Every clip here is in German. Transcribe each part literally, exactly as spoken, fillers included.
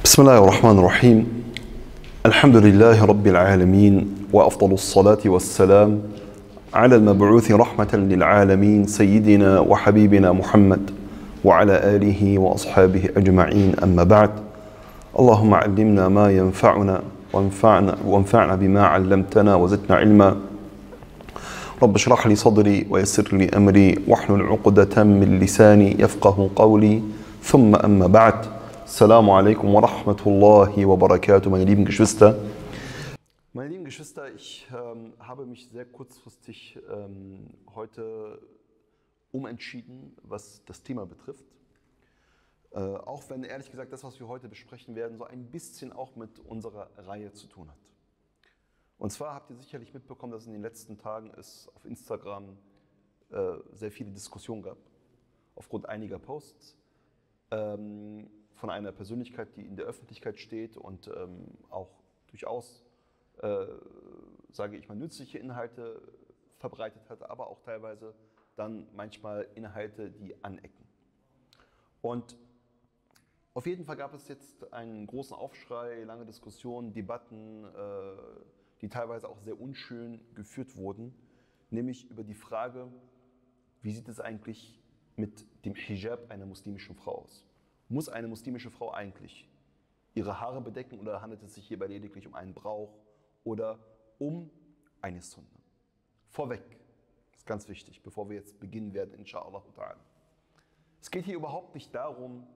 بسم الله الرحمن الرحيم الحمد لله رب العالمين وأفضل الصلاة والسلام على المبعوث رحمة للعالمين سيدنا وحبيبنا محمد وعلى آله وأصحابه أجمعين أما بعد اللهم علمنا ما ينفعنا وانفعنا, وانفعنا بما علمتنا وزدنا علما رب اشرح لي صدري ويسر لي أمري واحلل عقدة من لساني يفقه قولي ثم أما بعد Assalamu alaikum wa rahmatullahi wa barakatuh, meine lieben Geschwister. Meine lieben Geschwister, ich ähm, habe mich sehr kurzfristig ähm, heute umentschieden, was das Thema betrifft. Äh, auch wenn ehrlich gesagt das, was wir heute besprechen werden, so ein bisschen auch mit unserer Reihe zu tun hat. Und zwar habt ihr sicherlich mitbekommen, dass in den letzten Tagen es auf Instagram äh, sehr viele Diskussionen gab, aufgrund einiger Posts. Ähm, von einer Persönlichkeit, die in der Öffentlichkeit steht und ähm, auch durchaus, äh, sage ich mal, nützliche Inhalte verbreitet hat, aber auch teilweise dann manchmal Inhalte, die anecken. Und auf jeden Fall gab es jetzt einen großen Aufschrei, lange Diskussionen, Debatten, äh, die teilweise auch sehr unschön geführt wurden, nämlich über die Frage, wie sieht es eigentlich mit dem Hijab einer muslimischen Frau aus? Muss eine muslimische Frau eigentlich ihre Haare bedecken oder handelt es sich hierbei lediglich um einen Brauch oder um eine Sunna? Vorweg, das ist ganz wichtig, bevor wir jetzt beginnen werden, inshallah ta'ala. Es geht hier überhaupt nicht darum,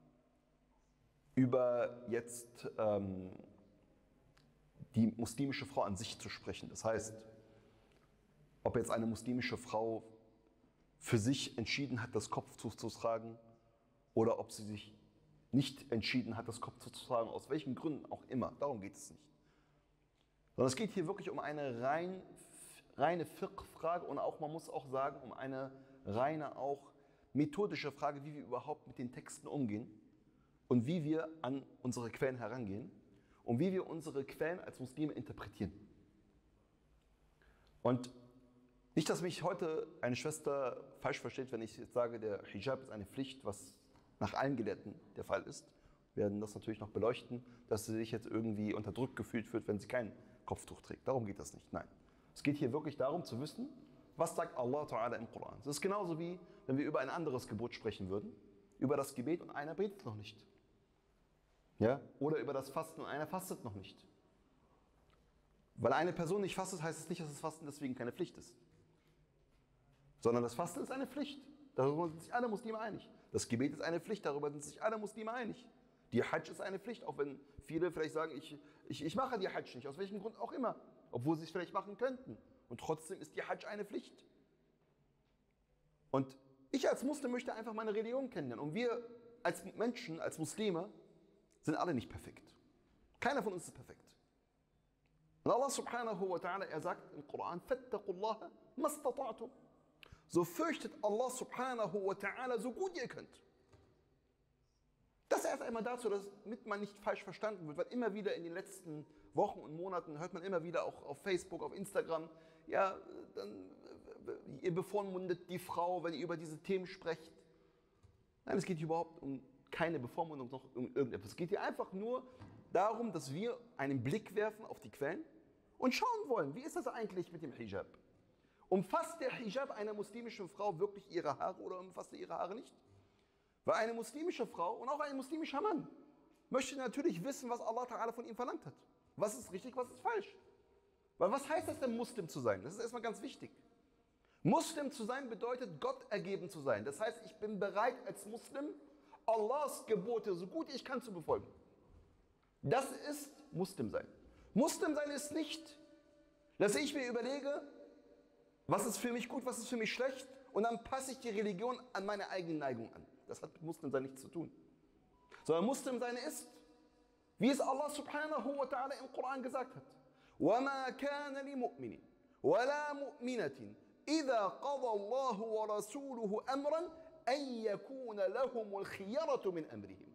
über jetzt ähm, die muslimische Frau an sich zu sprechen. Das heißt, ob jetzt eine muslimische Frau für sich entschieden hat, das Kopftuch zu tragen, oder ob sie sich nicht entschieden hat, das Kopftuch zu tragen, aus welchen Gründen auch immer. Darum geht es nicht. Sondern es geht hier wirklich um eine rein, reine Fiqh-Frage und auch, man muss auch sagen, um eine reine, auch methodische Frage, wie wir überhaupt mit den Texten umgehen und wie wir an unsere Quellen herangehen und wie wir unsere Quellen als Muslime interpretieren. Und nicht, dass mich heute eine Schwester falsch versteht, wenn ich jetzt sage, der Hijab ist eine Pflicht, was nach allen Gelehrten der Fall ist. Wir werden das natürlich noch beleuchten, dass sie sich jetzt irgendwie unterdrückt gefühlt fühlt, wenn sie kein Kopftuch trägt. Darum geht das nicht, nein. Es geht hier wirklich darum zu wissen, was sagt Allah Ta'ala im Koran. Das ist genauso wie, wenn wir über ein anderes Gebot sprechen würden, über das Gebet und einer betet noch nicht. Ja? Oder über das Fasten und einer fastet noch nicht. Weil eine Person nicht fastet, heißt es nicht, dass das Fasten deswegen keine Pflicht ist. Sondern das Fasten ist eine Pflicht. Darüber sind sich alle Muslime einig. Das Gebet ist eine Pflicht, darüber sind sich alle Muslime einig. Die Hajj ist eine Pflicht, auch wenn viele vielleicht sagen, ich, ich, ich mache die Hajj nicht, aus welchem Grund auch immer. Obwohl sie es vielleicht machen könnten. Und trotzdem ist die Hajj eine Pflicht. Und ich als Muslim möchte einfach meine Religion kennenlernen. Und wir als Menschen, als Muslime, sind alle nicht perfekt. Keiner von uns ist perfekt. Und Allah subhanahu wa ta'ala, er sagt im Koran, fattaqullaha mastata'tum. So fürchtet Allah subhanahu wa ta'ala so gut ihr könnt. Das erst einmal dazu, damit man nicht falsch verstanden wird, weil immer wieder in den letzten Wochen und Monaten hört man immer wieder auch auf Facebook, auf Instagram, ja, dann, ihr bevormundet die Frau, wenn ihr über diese Themen sprecht. Nein, es geht überhaupt um keine Bevormundung, noch um irgendetwas. Es geht hier einfach nur darum, dass wir einen Blick werfen auf die Quellen und schauen wollen, wie ist das eigentlich mit dem Hijab? Umfasst der Hijab einer muslimischen Frau wirklich ihre Haare oder umfasst er ihre Haare nicht? Weil eine muslimische Frau und auch ein muslimischer Mann möchte natürlich wissen, was Allah Ta'ala von ihm verlangt hat. Was ist richtig, was ist falsch? Weil was heißt das denn, Muslim zu sein? Das ist erstmal ganz wichtig. Muslim zu sein bedeutet, Gott ergeben zu sein. Das heißt, ich bin bereit als Muslim, Allahs Gebote so gut ich kann zu befolgen. Das ist Muslim sein. Muslim sein ist nicht, dass ich mir überlege, was ist für mich gut, was ist für mich schlecht? Und dann passe ich die Religion an meine eigene Neigung an. Das hat mit Muslimsein nichts zu tun. Sondern Muslimsein ist, wie es Allah subhanahu wa ta'ala im Koran gesagt hat. وَمَا كَانَ لِمُؤْمِنٍ وَلَا مُؤْمِنَةٍ إِذَا قَضَى اللَّهُ وَرَسُولُهُ أَمْرًا أَنْ يَكُونَ لَهُمُ الْخِيَرَةُ مِنْ أَمْرِهِمْ.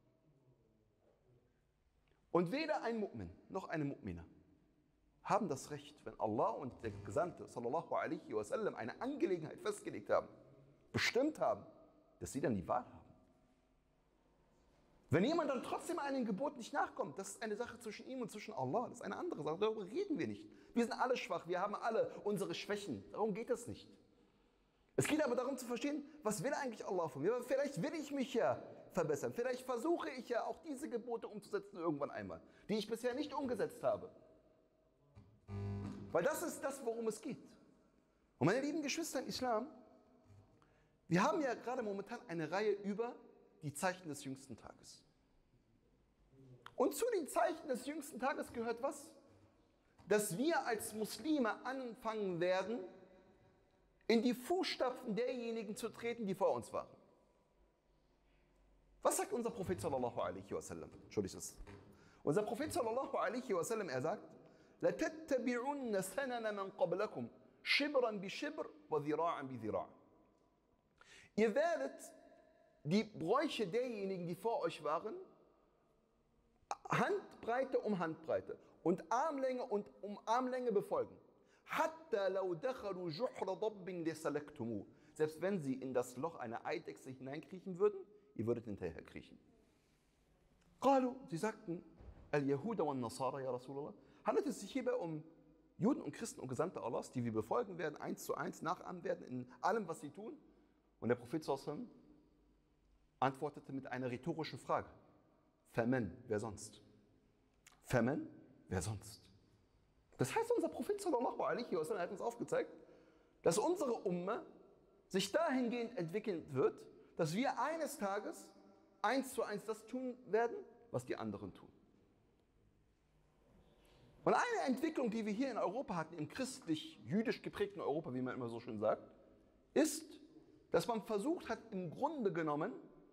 Und weder ein Mu'min noch eine Mu'mina haben das Recht, wenn Allah und der Gesandte sallallahu alaihi wasallam eine Angelegenheit festgelegt haben, bestimmt haben, dass sie dann die Wahl haben. Wenn jemand dann trotzdem einem Gebot nicht nachkommt, das ist eine Sache zwischen ihm und zwischen Allah. Das ist eine andere Sache, darüber reden wir nicht. Wir sind alle schwach, wir haben alle unsere Schwächen. Darum geht es nicht. Es geht aber darum zu verstehen, was will eigentlich Allah von mir? Vielleicht will ich mich ja verbessern. Vielleicht versuche ich ja auch diese Gebote umzusetzen irgendwann einmal, die ich bisher nicht umgesetzt habe. Weil das ist das, worum es geht. Und meine lieben Geschwister im Islam, wir haben ja gerade momentan eine Reihe über die Zeichen des jüngsten Tages. Und zu den Zeichen des jüngsten Tages gehört was? Dass wir als Muslime anfangen werden, in die Fußstapfen derjenigen zu treten, die vor uns waren. Was sagt unser Prophet sallallahu alaihi wasallam? Entschuldigt es. Unser Prophet sallallahu alaihi wasallam, er sagt, لَتَتَّبِعُنَّ سَنَنَ مَنْ قَبْلَكُمْ شِبْرًا بِشِبْرٍ وَذِرَاعًا بِذِرَاعٍ. Ihr werdet die Bräuche derjenigen, die vor euch waren, Handbreite um Handbreite und Armlänge und um Armlänge befolgen. Selbst wenn sie in das Loch einer Eidechse hineinkriechen würden, ihr würdet hinterher kriechen. Sie sagten, Al-Yahuda wa Nasara, ya Rasulallah, handelt es sich hierbei um Juden und Christen und Gesandte Allahs, die wir befolgen werden, eins zu eins nachahmen werden in allem, was sie tun? Und der Prophet sallallahu alaihi wasallam antwortete mit einer rhetorischen Frage. Faman, wer sonst? Faman, wer sonst? Das heißt, unser Prophet sallallahu alaihi wasallam hat uns aufgezeigt, dass unsere Umma sich dahingehend entwickeln wird, dass wir eines Tages eins zu eins das tun werden, was die anderen tun. Und eine Entwicklung, die wir hier in Europa hatten, im christlich-jüdisch geprägten Europa, wie man immer so schön sagt, ist, dass man versucht hat, im Grunde genommen,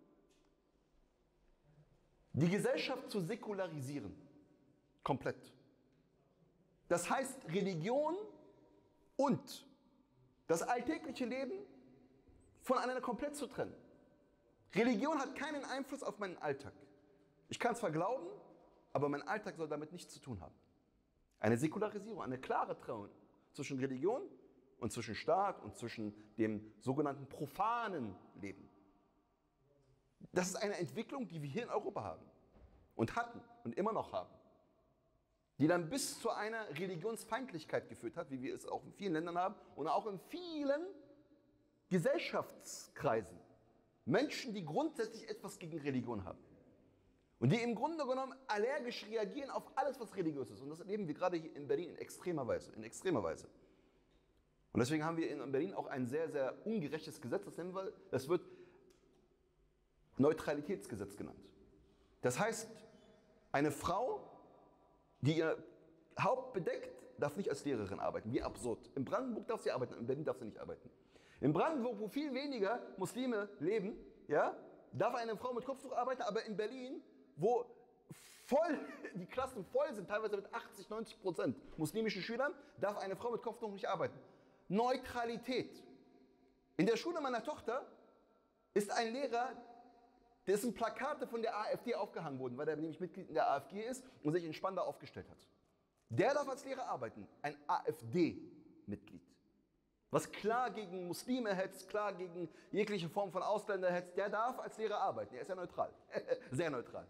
die Gesellschaft zu säkularisieren. Komplett. Das heißt, Religion und das alltägliche Leben voneinander komplett zu trennen. Religion hat keinen Einfluss auf meinen Alltag. Ich kann zwar glauben, aber mein Alltag soll damit nichts zu tun haben. Eine Säkularisierung, eine klare Trennung zwischen Religion und zwischen Staat und zwischen dem sogenannten profanen Leben. Das ist eine Entwicklung, die wir hier in Europa haben und hatten und immer noch haben, die dann bis zu einer Religionsfeindlichkeit geführt hat, wie wir es auch in vielen Ländern haben und auch in vielen Gesellschaftskreisen. Menschen, die grundsätzlich etwas gegen Religion haben und die im Grunde genommen allergisch reagieren auf alles, was religiös ist. Und das erleben wir gerade hier in Berlin in extremer Weise. In extremer Weise. Und deswegen haben wir in Berlin auch ein sehr, sehr ungerechtes Gesetz, das nennen wir, das wird Neutralitätsgesetz genannt. Das heißt, eine Frau, die ihr Haupt bedeckt, darf nicht als Lehrerin arbeiten. Wie absurd. In Brandenburg darf sie arbeiten, in Berlin darf sie nicht arbeiten. In Brandenburg, wo viel weniger Muslime leben, ja, darf eine Frau mit Kopftuch arbeiten, aber in Berlin, wo voll, die Klassen voll sind, teilweise mit achtzig, neunzig Prozent muslimischen Schülern, darf eine Frau mit Kopftuch nicht arbeiten. Neutralität. In der Schule meiner Tochter ist ein Lehrer, dessen Plakate von der AfD aufgehangen wurden, weil er nämlich Mitglied in der AfG ist und sich in Spandau aufgestellt hat. Der darf als Lehrer arbeiten, ein AfD-Mitglied. Was klar gegen Muslime hetzt, klar gegen jegliche Form von Ausländer hetzt, der darf als Lehrer arbeiten. Er ist ja neutral, sehr neutral.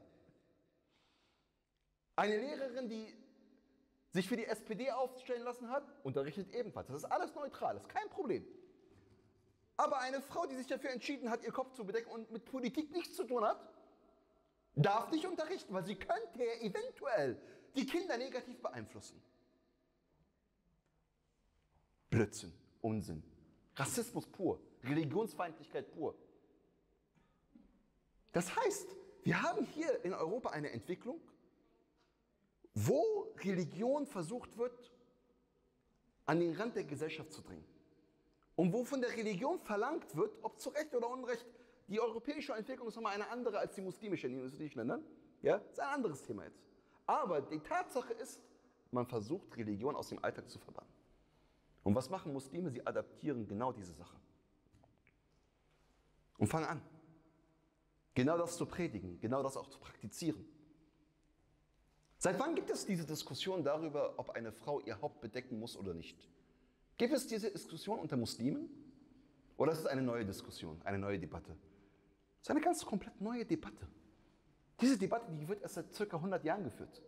Eine Lehrerin, die sich für die S P D aufstellen lassen hat, unterrichtet ebenfalls. Das ist alles neutral, das ist kein Problem. Aber eine Frau, die sich dafür entschieden hat, ihr Kopf zu bedecken und mit Politik nichts zu tun hat, darf nicht unterrichten, weil sie könnte ja eventuell die Kinder negativ beeinflussen. Blödsinn, Unsinn, Rassismus pur, Religionsfeindlichkeit pur. Das heißt, wir haben hier in Europa eine Entwicklung, wo Religion versucht wird, an den Rand der Gesellschaft zu dringen. Und wo von der Religion verlangt wird, ob zu Recht oder Unrecht, die europäische Entwicklung ist nochmal eine andere als die muslimische in den muslimischen Ländern. Ja, das ist ein anderes Thema jetzt. Aber die Tatsache ist, man versucht, Religion aus dem Alltag zu verbannen. Und was machen Muslime? Sie adaptieren genau diese Sache. Und fangen an, genau das zu predigen, genau das auch zu praktizieren. Seit wann gibt es diese Diskussion darüber, ob eine Frau ihr Haupt bedecken muss oder nicht? Gibt es diese Diskussion unter Muslimen? Oder ist es eine neue Diskussion, eine neue Debatte? Es ist eine ganz komplett neue Debatte, Diese Debatte, die wird erst seit ca. hundert Jahren geführt.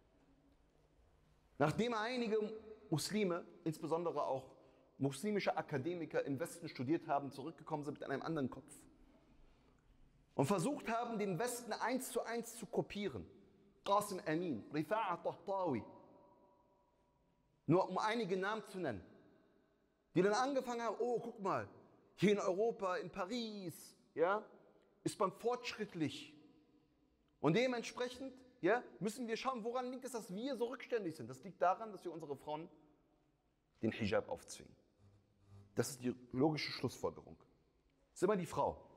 Nachdem einige Muslime, insbesondere auch muslimische Akademiker im Westen studiert haben, zurückgekommen sind mit einem anderen Kopf und versucht haben, den Westen eins zu eins zu kopieren. Qasim Amin, Rifa'a Tahtawi, nur um einige Namen zu nennen, die dann angefangen haben, oh, guck mal, hier in Europa, in Paris, ja, ist man fortschrittlich. Und dementsprechend ja, müssen wir schauen, woran liegt es, dass wir so rückständig sind. Das liegt daran, dass wir unsere Frauen den Hijab aufzwingen. Das ist die logische Schlussfolgerung. Das ist immer die Frau.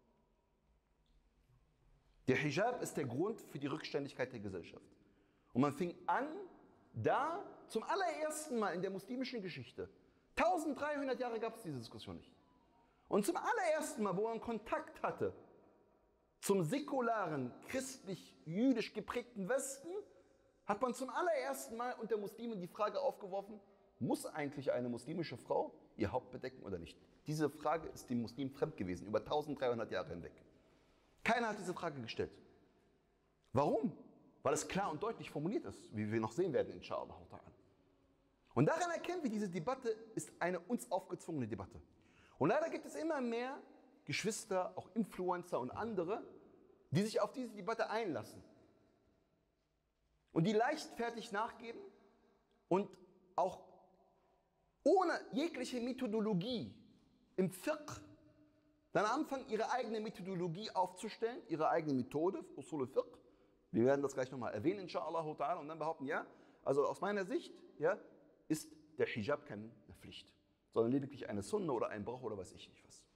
Der Hijab ist der Grund für die Rückständigkeit der Gesellschaft. Und man fing an, da zum allerersten Mal in der muslimischen Geschichte, dreizehnhundert Jahre gab es diese Diskussion nicht. Und zum allerersten Mal, wo man Kontakt hatte zum säkularen, christlich-jüdisch geprägten Westen, hat man zum allerersten Mal unter Muslimen die Frage aufgeworfen, muss eigentlich eine muslimische Frau ihr Haupt bedecken oder nicht? Diese Frage ist dem Muslim fremd gewesen, über dreizehnhundert Jahre hinweg. Keiner hat diese Frage gestellt. Warum? Weil es klar und deutlich formuliert ist, wie wir noch sehen werden, inshallah. Und daran erkennen wir, diese Debatte ist eine uns aufgezwungene Debatte. Und leider gibt es immer mehr Geschwister, auch Influencer und andere, die sich auf diese Debatte einlassen und die leichtfertig nachgeben und auch ohne jegliche Methodologie im Fiqh dann anfangen, ihre eigene Methodologie aufzustellen, ihre eigene Methode, Usul al-Fiqh. Wir werden das gleich nochmal erwähnen, inshallah, und dann behaupten, ja, also aus meiner Sicht, ja, ist der Hijab keine Pflicht, sondern lediglich eine Sunna oder ein Brauch oder weiß ich nicht was.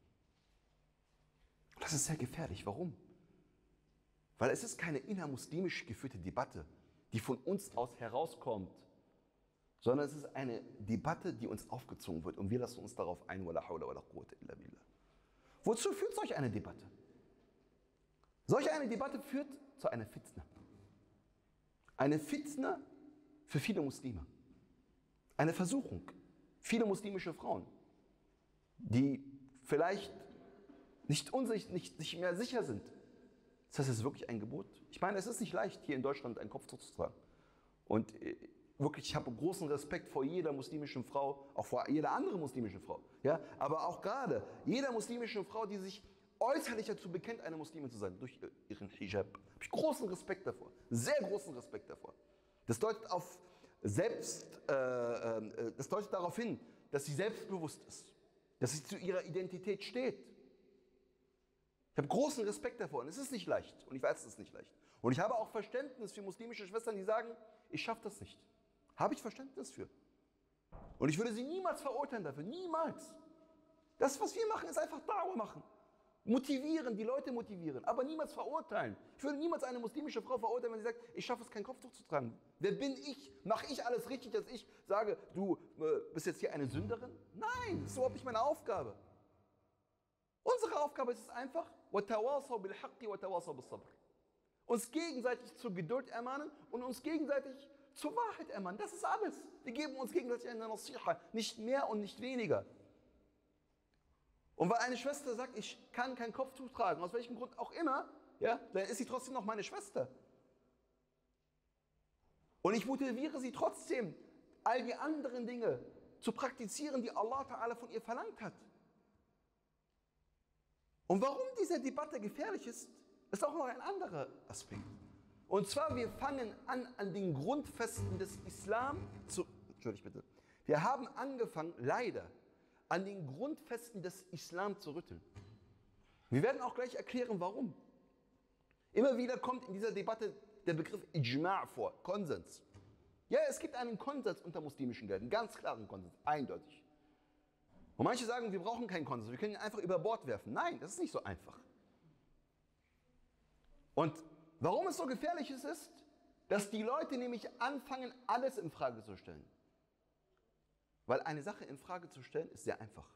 Das ist sehr gefährlich. Warum? Weil es ist keine innermuslimisch geführte Debatte, die von uns aus herauskommt, sondern es ist eine Debatte, die uns aufgezwungen wird und wir lassen uns darauf ein. Wala hawla wala quwwata illa billah. Wozu führt solch eine Debatte? Solch eine Debatte führt zu einer Fitna. Eine Fitna für viele Muslime. Eine Versuchung. Viele muslimische Frauen, die vielleicht nicht, unsicht, nicht sich mehr sicher sind. Das heißt, es ist wirklich ein Gebot. Ich meine, es ist nicht leicht, hier in Deutschland ein Kopftuch zu tragen. Und wirklich, ich habe großen Respekt vor jeder muslimischen Frau, auch vor jeder anderen muslimischen Frau. Ja? Aber auch gerade jeder muslimischen Frau, die sich äußerlich dazu bekennt, eine Muslimin zu sein, durch ihren Hijab, habe ich großen Respekt davor. Sehr großen Respekt davor. Das deutet auf selbst, äh, äh, das deutet darauf hin, dass sie selbstbewusst ist, dass sie zu ihrer Identität steht. Ich habe großen Respekt davor und es ist nicht leicht und ich weiß, es ist nicht leicht. Und ich habe auch Verständnis für muslimische Schwestern, die sagen, ich schaffe das nicht. Habe ich Verständnis für. Und ich würde sie niemals verurteilen dafür, niemals. Das, was wir machen, ist einfach Da'wah machen. Motivieren, die Leute motivieren, aber niemals verurteilen. Ich würde niemals eine muslimische Frau verurteilen, wenn sie sagt, ich schaffe es, kein Kopftuch zu tragen. Wer bin ich? Mache ich alles richtig, dass ich sage, du äh, bist jetzt hier eine Sünderin? Nein, das ist überhaupt nicht meine Aufgabe. Unsere Aufgabe ist es einfach, uns gegenseitig zur Geduld ermahnen und uns gegenseitig zur Wahrheit ermahnen. Das ist alles. Wir geben uns gegenseitig eine Nasiha, nicht mehr und nicht weniger. Und weil eine Schwester sagt, ich kann kein Kopftuch tragen, aus welchem Grund auch immer, ja, dann ist sie trotzdem noch meine Schwester. Und ich motiviere sie trotzdem, all die anderen Dinge zu praktizieren, die Allah Ta'ala von ihr verlangt hat. Und warum diese Debatte gefährlich ist, ist auch noch ein anderer Aspekt. Und zwar, wir fangen an, an den Grundfesten des Islam zu... Entschuldigt bitte. Wir haben angefangen, leider, an den Grundfesten des Islam zu rütteln. Wir werden auch gleich erklären, warum. Immer wieder kommt in dieser Debatte der Begriff Ijma' vor, Konsens. Ja, es gibt einen Konsens unter muslimischen Gelehrten, ganz klaren Konsens, eindeutig. Und manche sagen, wir brauchen keinen Konsens, wir können ihn einfach über Bord werfen. Nein, das ist nicht so einfach. Und warum es so gefährlich ist, ist, dass die Leute nämlich anfangen, alles in Frage zu stellen. Weil eine Sache in Frage zu stellen, ist sehr einfach.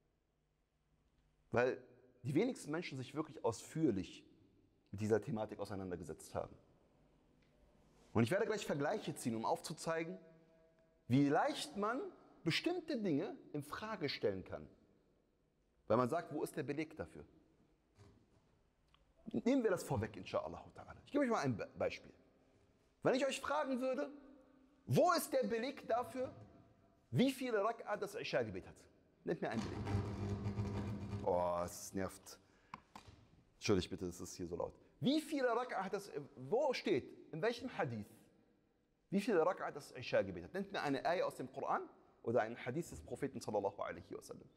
Weil die wenigsten Menschen sich wirklich ausführlich mit dieser Thematik auseinandergesetzt haben. Und ich werde gleich Vergleiche ziehen, um aufzuzeigen, wie leicht man bestimmte Dinge in Frage stellen kann. Weil man sagt, wo ist der Beleg dafür? Nehmen wir das vorweg, inshallah. Ich gebe euch mal ein Be Beispiel. Wenn ich euch fragen würde, wo ist der Beleg dafür, wie viele Rak'a das Isha-Gebet hat? Nennt mir einen Beleg. Oh, es nervt. Entschuldigt bitte, es ist hier so laut. Wie viele Rak'a hat das, wo steht, in welchem Hadith, wie viele Rak'a das Isha-Gebet hat? Nennt mir eine Ayah aus dem Koran oder einen Hadith des Propheten sallallahu alaihi wasallam.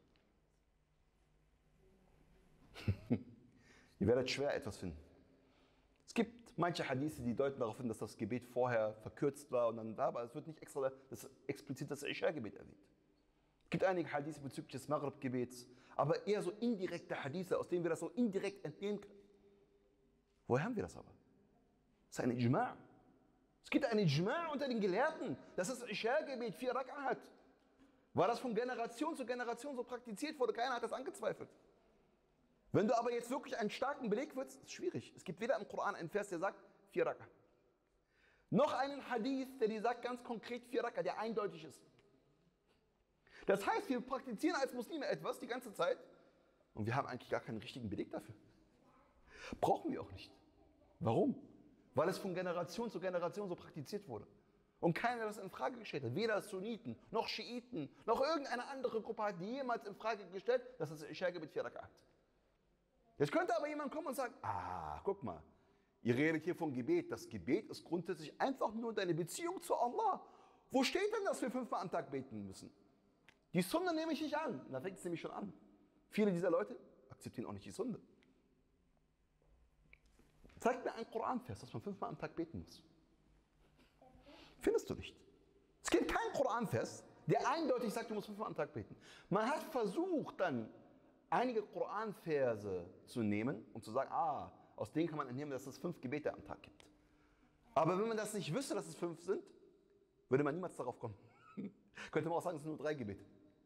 Ihr werdet schwer etwas finden. Es gibt manche Hadithe, die deuten darauf hin, dass das Gebet vorher verkürzt war und dann da, aber es wird nicht extra das explizit das Isha-Gebet erwähnt. Es gibt einige Hadithe bezüglich des Maghrib-Gebets, aber eher so indirekte Hadithe, aus denen wir das so indirekt entnehmen können. Woher haben wir das aber? Das ist ein Ijma'. Es gibt ein Ijma' unter den Gelehrten, dass das Isha-Gebet vier Rak'a hat. Weil das von Generation zu Generation so praktiziert wurde, keiner hat das angezweifelt. Wenn du aber jetzt wirklich einen starken Beleg willst, ist es schwierig. Es gibt weder im Koran einen Vers, der sagt vier Rak'a, noch einen Hadith, der dir sagt ganz konkret vier Rak'a, der eindeutig ist. Das heißt, wir praktizieren als Muslime etwas die ganze Zeit und wir haben eigentlich gar keinen richtigen Beleg dafür. Brauchen wir auch nicht. Warum? Weil es von Generation zu Generation so praktiziert wurde. Und keiner das in Frage gestellt hat. Weder Sunniten, noch Schiiten, noch irgendeine andere Gruppe hat jemals in Frage gestellt, dass das Isha-Gebet vier Rak'a hat. Jetzt könnte aber jemand kommen und sagen, ah, guck mal, ihr redet hier von Gebet. Das Gebet ist grundsätzlich einfach nur deine Beziehung zu Allah. Wo steht denn, dass wir fünfmal am Tag beten müssen? Die Sunna nehme ich nicht an. Da fängt es nämlich schon an. Viele dieser Leute akzeptieren auch nicht die Sunna. Zeig mir einen Koranvers, dass man fünfmal am Tag beten muss. Findest du nicht. Es gibt keinen Koranvers, der eindeutig sagt, du musst fünfmal am Tag beten. Man hat versucht dann, einige Koranverse zu nehmen und zu sagen, ah, aus denen kann man entnehmen, dass es fünf Gebete am Tag gibt. Aber wenn man das nicht wüsste, dass es fünf sind, würde man niemals darauf kommen. Könnte man auch sagen, es sind nur drei Gebete.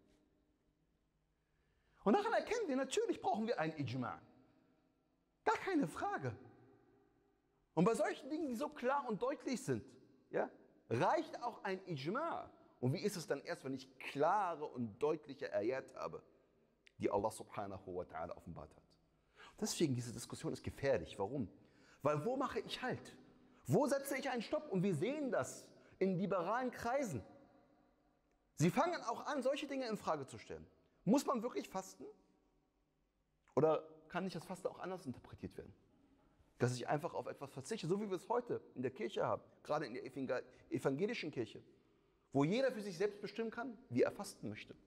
Und daran erkennen wir, natürlich brauchen wir einen Ijma'. Gar keine Frage. Und bei solchen Dingen, die so klar und deutlich sind, ja, reicht auch ein Ijma'. Und wie ist es dann erst, wenn ich klare und deutliche Ayat habe, die Allah subhanahu wa ta'ala offenbart hat? Deswegen, diese Diskussion ist gefährlich. Warum? Weil wo mache ich Halt? Wo setze ich einen Stopp? Und wir sehen das in liberalen Kreisen. Sie fangen auch an, solche Dinge in Frage zu stellen. Muss man wirklich fasten? Oder kann nicht das Fasten auch anders interpretiert werden? Dass ich einfach auf etwas verzichte, so wie wir es heute in der Kirche haben, gerade in der evangelischen Kirche, wo jeder für sich selbst bestimmen kann, wie er fasten möchte.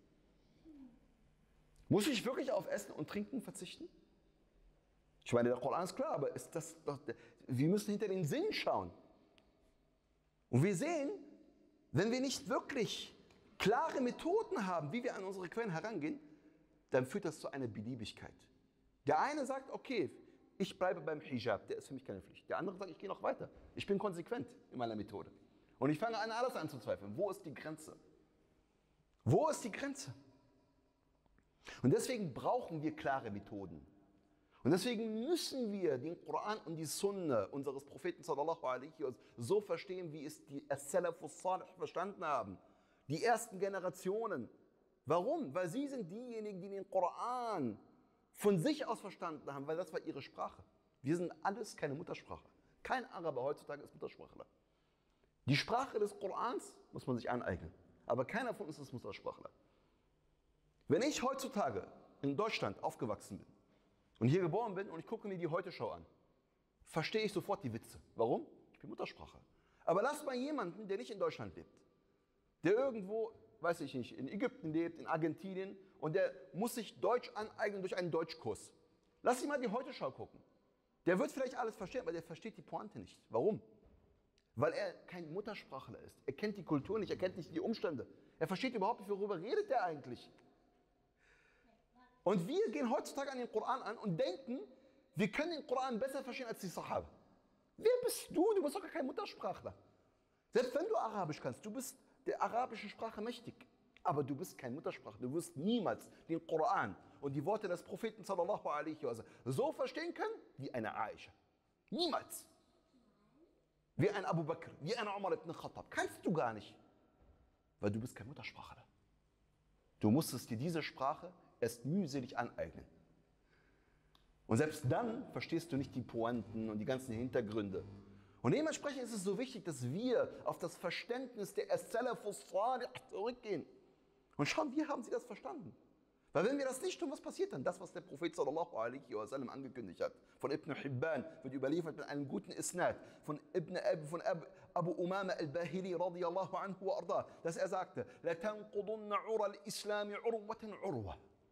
Muss ich wirklich auf Essen und Trinken verzichten? Ich meine, der Koran ist klar, aber ist das doch, wir müssen hinter den Sinn schauen. Und wir sehen, wenn wir nicht wirklich klare Methoden haben, wie wir an unsere Quellen herangehen, dann führt das zu einer Beliebigkeit. Der eine sagt, okay, ich bleibe beim Hijab, der ist für mich keine Pflicht. Der andere sagt, ich gehe noch weiter. Ich bin konsequent in meiner Methode. Und ich fange an, alles anzuzweifeln. Wo ist die Grenze? Wo ist die Grenze? Und deswegen brauchen wir klare Methoden. Und deswegen müssen wir den Koran und die Sunna unseres Propheten sallallahu alaihi wasallam so verstehen, wie es die As-Salafus Salih verstanden haben. Die ersten Generationen. Warum? Weil sie sind diejenigen, die den Koran von sich aus verstanden haben, weil das war ihre Sprache. Wir sind alles keine Muttersprache. Kein Araber heutzutage ist Muttersprachler. Die Sprache des Korans muss man sich aneignen. Aber keiner von uns ist Muttersprachler. Wenn ich heutzutage in Deutschland aufgewachsen bin und hier geboren bin und ich gucke mir die Heute-Show an, verstehe ich sofort die Witze. Warum? Ich bin Muttersprachler. Aber lass mal jemanden, der nicht in Deutschland lebt, der irgendwo, weiß ich nicht, in Ägypten lebt, in Argentinien und der muss sich Deutsch aneignen durch einen Deutschkurs. Lass ihn mal die Heute-Show gucken. Der wird vielleicht alles verstehen, aber der versteht die Pointe nicht. Warum? Weil er kein Muttersprachler ist. Er kennt die Kultur nicht, er kennt nicht die Umstände. Er versteht überhaupt nicht, worüber redet er eigentlich. Und wir gehen heutzutage an den Koran an und denken, wir können den Koran besser verstehen als die Sahaba. Wer bist du? Du bist doch gar kein Muttersprachler. Selbst wenn du Arabisch kannst, du bist der arabischen Sprache mächtig. Aber du bist kein Muttersprachler. Du wirst niemals den Koran und die Worte des Propheten sallallahu alaihi wasallam so verstehen können wie eine Aisha. Niemals. Wie ein Abu Bakr, wie ein Umar ibn Khattab. Kannst du gar nicht. Weil du bist kein Muttersprachler. Du musstest dir diese Sprache erst mühselig aneignen. Und selbst dann verstehst du nicht die Pointen und die ganzen Hintergründe. Und dementsprechend ist es so wichtig, dass wir auf das Verständnis der As-Salafus Salih zurückgehen. Und schauen, wie haben sie das verstanden? Weil wenn wir das nicht tun, was passiert dann? Das, was der Prophet sallallahu alaihi wa sallam angekündigt hat. Von Ibn Hibban wird überliefert mit einem guten Isnad. Von, Ibn Ab, von Ab, Abu Umama al-Bahili radiyallahu anhu wa arda. Dass er sagte, لَتَنْقُضُنَّ عُرَى الْإِسْلَامِ عُرْوَةً عُرْوَةً.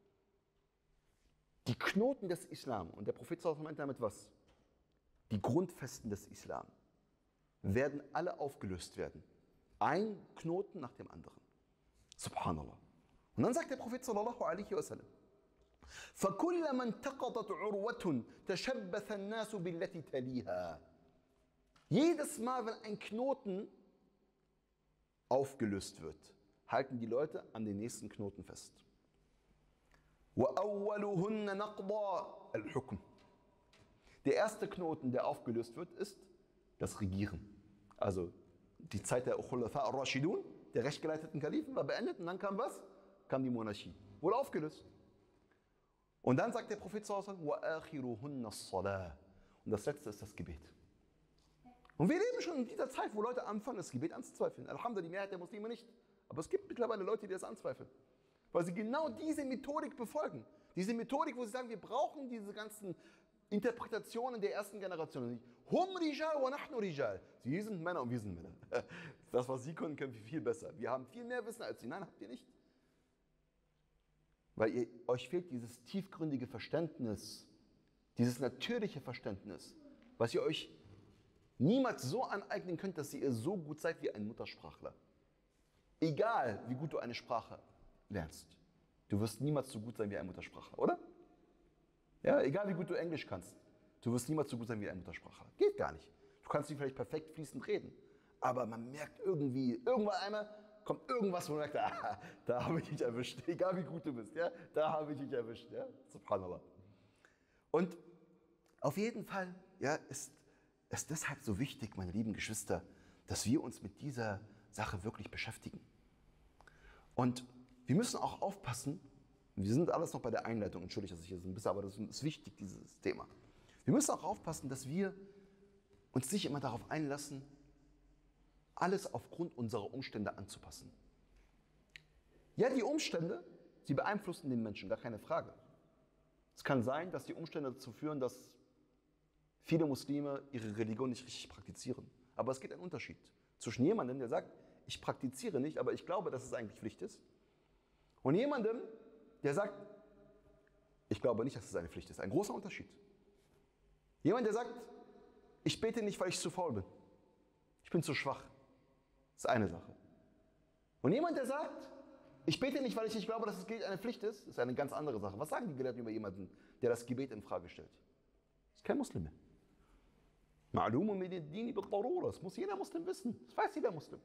Die Knoten des Islam, und der Prophet sallallahu meint damit was? Die Grundfesten des Islam werden alle aufgelöst werden. Ein Knoten nach dem anderen. Subhanallah. Und dann sagt der Prophet sallallahu alaihi wasallam: فَكُلَّمَا انْتَقَضَتْ عُرْوَةٌ تَشَبَّثَ النَّاسُ بِالَّتِي تَلِيهَا. Jedes Mal, wenn ein Knoten aufgelöst wird, halten die Leute an den nächsten Knoten fest. وَأَوَّلُهُنَّ نَقْضَى الْحُكْمِ. Der erste Knoten, der aufgelöst wird, ist das Regieren. Also die Zeit der Khulafa ar-Rashidun, der rechtgeleiteten Kalifen, war beendet und dann kam was? Kam die Monarchie. Wurde aufgelöst. Und dann sagt der Prophet sallallahu alaihi wasallam, und das letzte ist das Gebet. Und wir leben schon in dieser Zeit, wo Leute anfangen, das Gebet anzuzweifeln. Alhamdulillah, die Mehrheit der Muslime nicht. Aber es gibt mittlerweile Leute, die das anzweifeln. Weil sie genau diese Methodik befolgen. Diese Methodik, wo sie sagen, wir brauchen diese ganzen Interpretationen der ersten Generation. Hum Rijal wa nahnu Rijal. Sie sind Männer und wir sind Männer. Das, was sie können, können wir viel besser. Wir haben viel mehr Wissen als sie. Nein, habt ihr nicht. Weil ihr, euch fehlt dieses tiefgründige Verständnis, dieses natürliche Verständnis, was ihr euch niemals so aneignen könnt, dass ihr so gut seid wie ein Muttersprachler. Egal, wie gut du eine Sprache lernst, du wirst niemals so gut sein wie ein Muttersprachler, oder? Ja, egal wie gut du Englisch kannst, du wirst niemals so gut sein wie ein Muttersprachler. Geht gar nicht. Du kannst nicht vielleicht perfekt fließend reden, aber man merkt irgendwie, irgendwann einmal kommt irgendwas, wo man merkt, ah, da habe ich dich erwischt, egal wie gut du bist, ja, da habe ich dich erwischt, ja, subhanallah. Und auf jeden Fall, ja, ist es deshalb so wichtig, meine lieben Geschwister, dass wir uns mit dieser Sache wirklich beschäftigen. Und wir müssen auch aufpassen, wir sind alles noch bei der Einleitung, entschuldige, dass ich hier so ein bisschen, aber das ist wichtig, dieses Thema. Wir müssen auch aufpassen, dass wir uns nicht immer darauf einlassen, alles aufgrund unserer Umstände anzupassen. Ja, die Umstände, sie beeinflussen den Menschen, gar keine Frage. Es kann sein, dass die Umstände dazu führen, dass viele Muslime ihre Religion nicht richtig praktizieren. Aber es gibt einen Unterschied zwischen jemandem, der sagt, ich praktiziere nicht, aber ich glaube, dass es eigentlich Pflicht ist, und jemandem, der sagt, ich glaube nicht, dass es eine Pflicht ist. Ein großer Unterschied. Jemand, der sagt, ich bete nicht, weil ich zu faul bin. Ich bin zu schwach. Das ist eine Sache. Und jemand, der sagt, ich bete nicht, weil ich nicht glaube, dass es eine Pflicht ist, ist eine ganz andere Sache. Was sagen die Gelehrten über jemanden, der das Gebet in Frage stellt? Das ist kein Muslim mehr. Ma'lumun min ad-din bil-darura. Das muss jeder Muslim wissen. Das weiß jeder Muslim.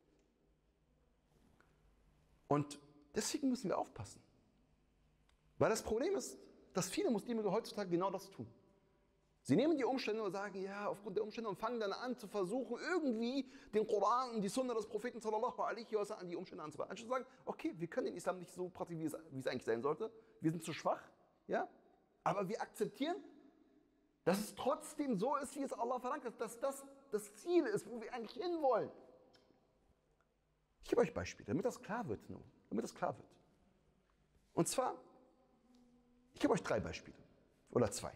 Und deswegen müssen wir aufpassen. Weil das Problem ist, dass viele Muslime heutzutage genau das tun. Sie nehmen die Umstände und sagen, ja, aufgrund der Umstände, und fangen dann an zu versuchen, irgendwie den Koran und die Sunna des Propheten sallallahu alaihi wa sallam an die Umstände anzupassen. Anstatt zu sagen, okay, wir können den Islam nicht so praktizieren, wie es, wie es eigentlich sein sollte. Wir sind zu schwach, ja, aber wir akzeptieren, dass es trotzdem so ist, wie es Allah verlangt hat, dass das das Ziel ist, wo wir eigentlich hinwollen. Ich gebe euch Beispiele, damit das klar wird, nur, damit das klar wird. Und zwar, ich gebe euch drei Beispiele oder zwei.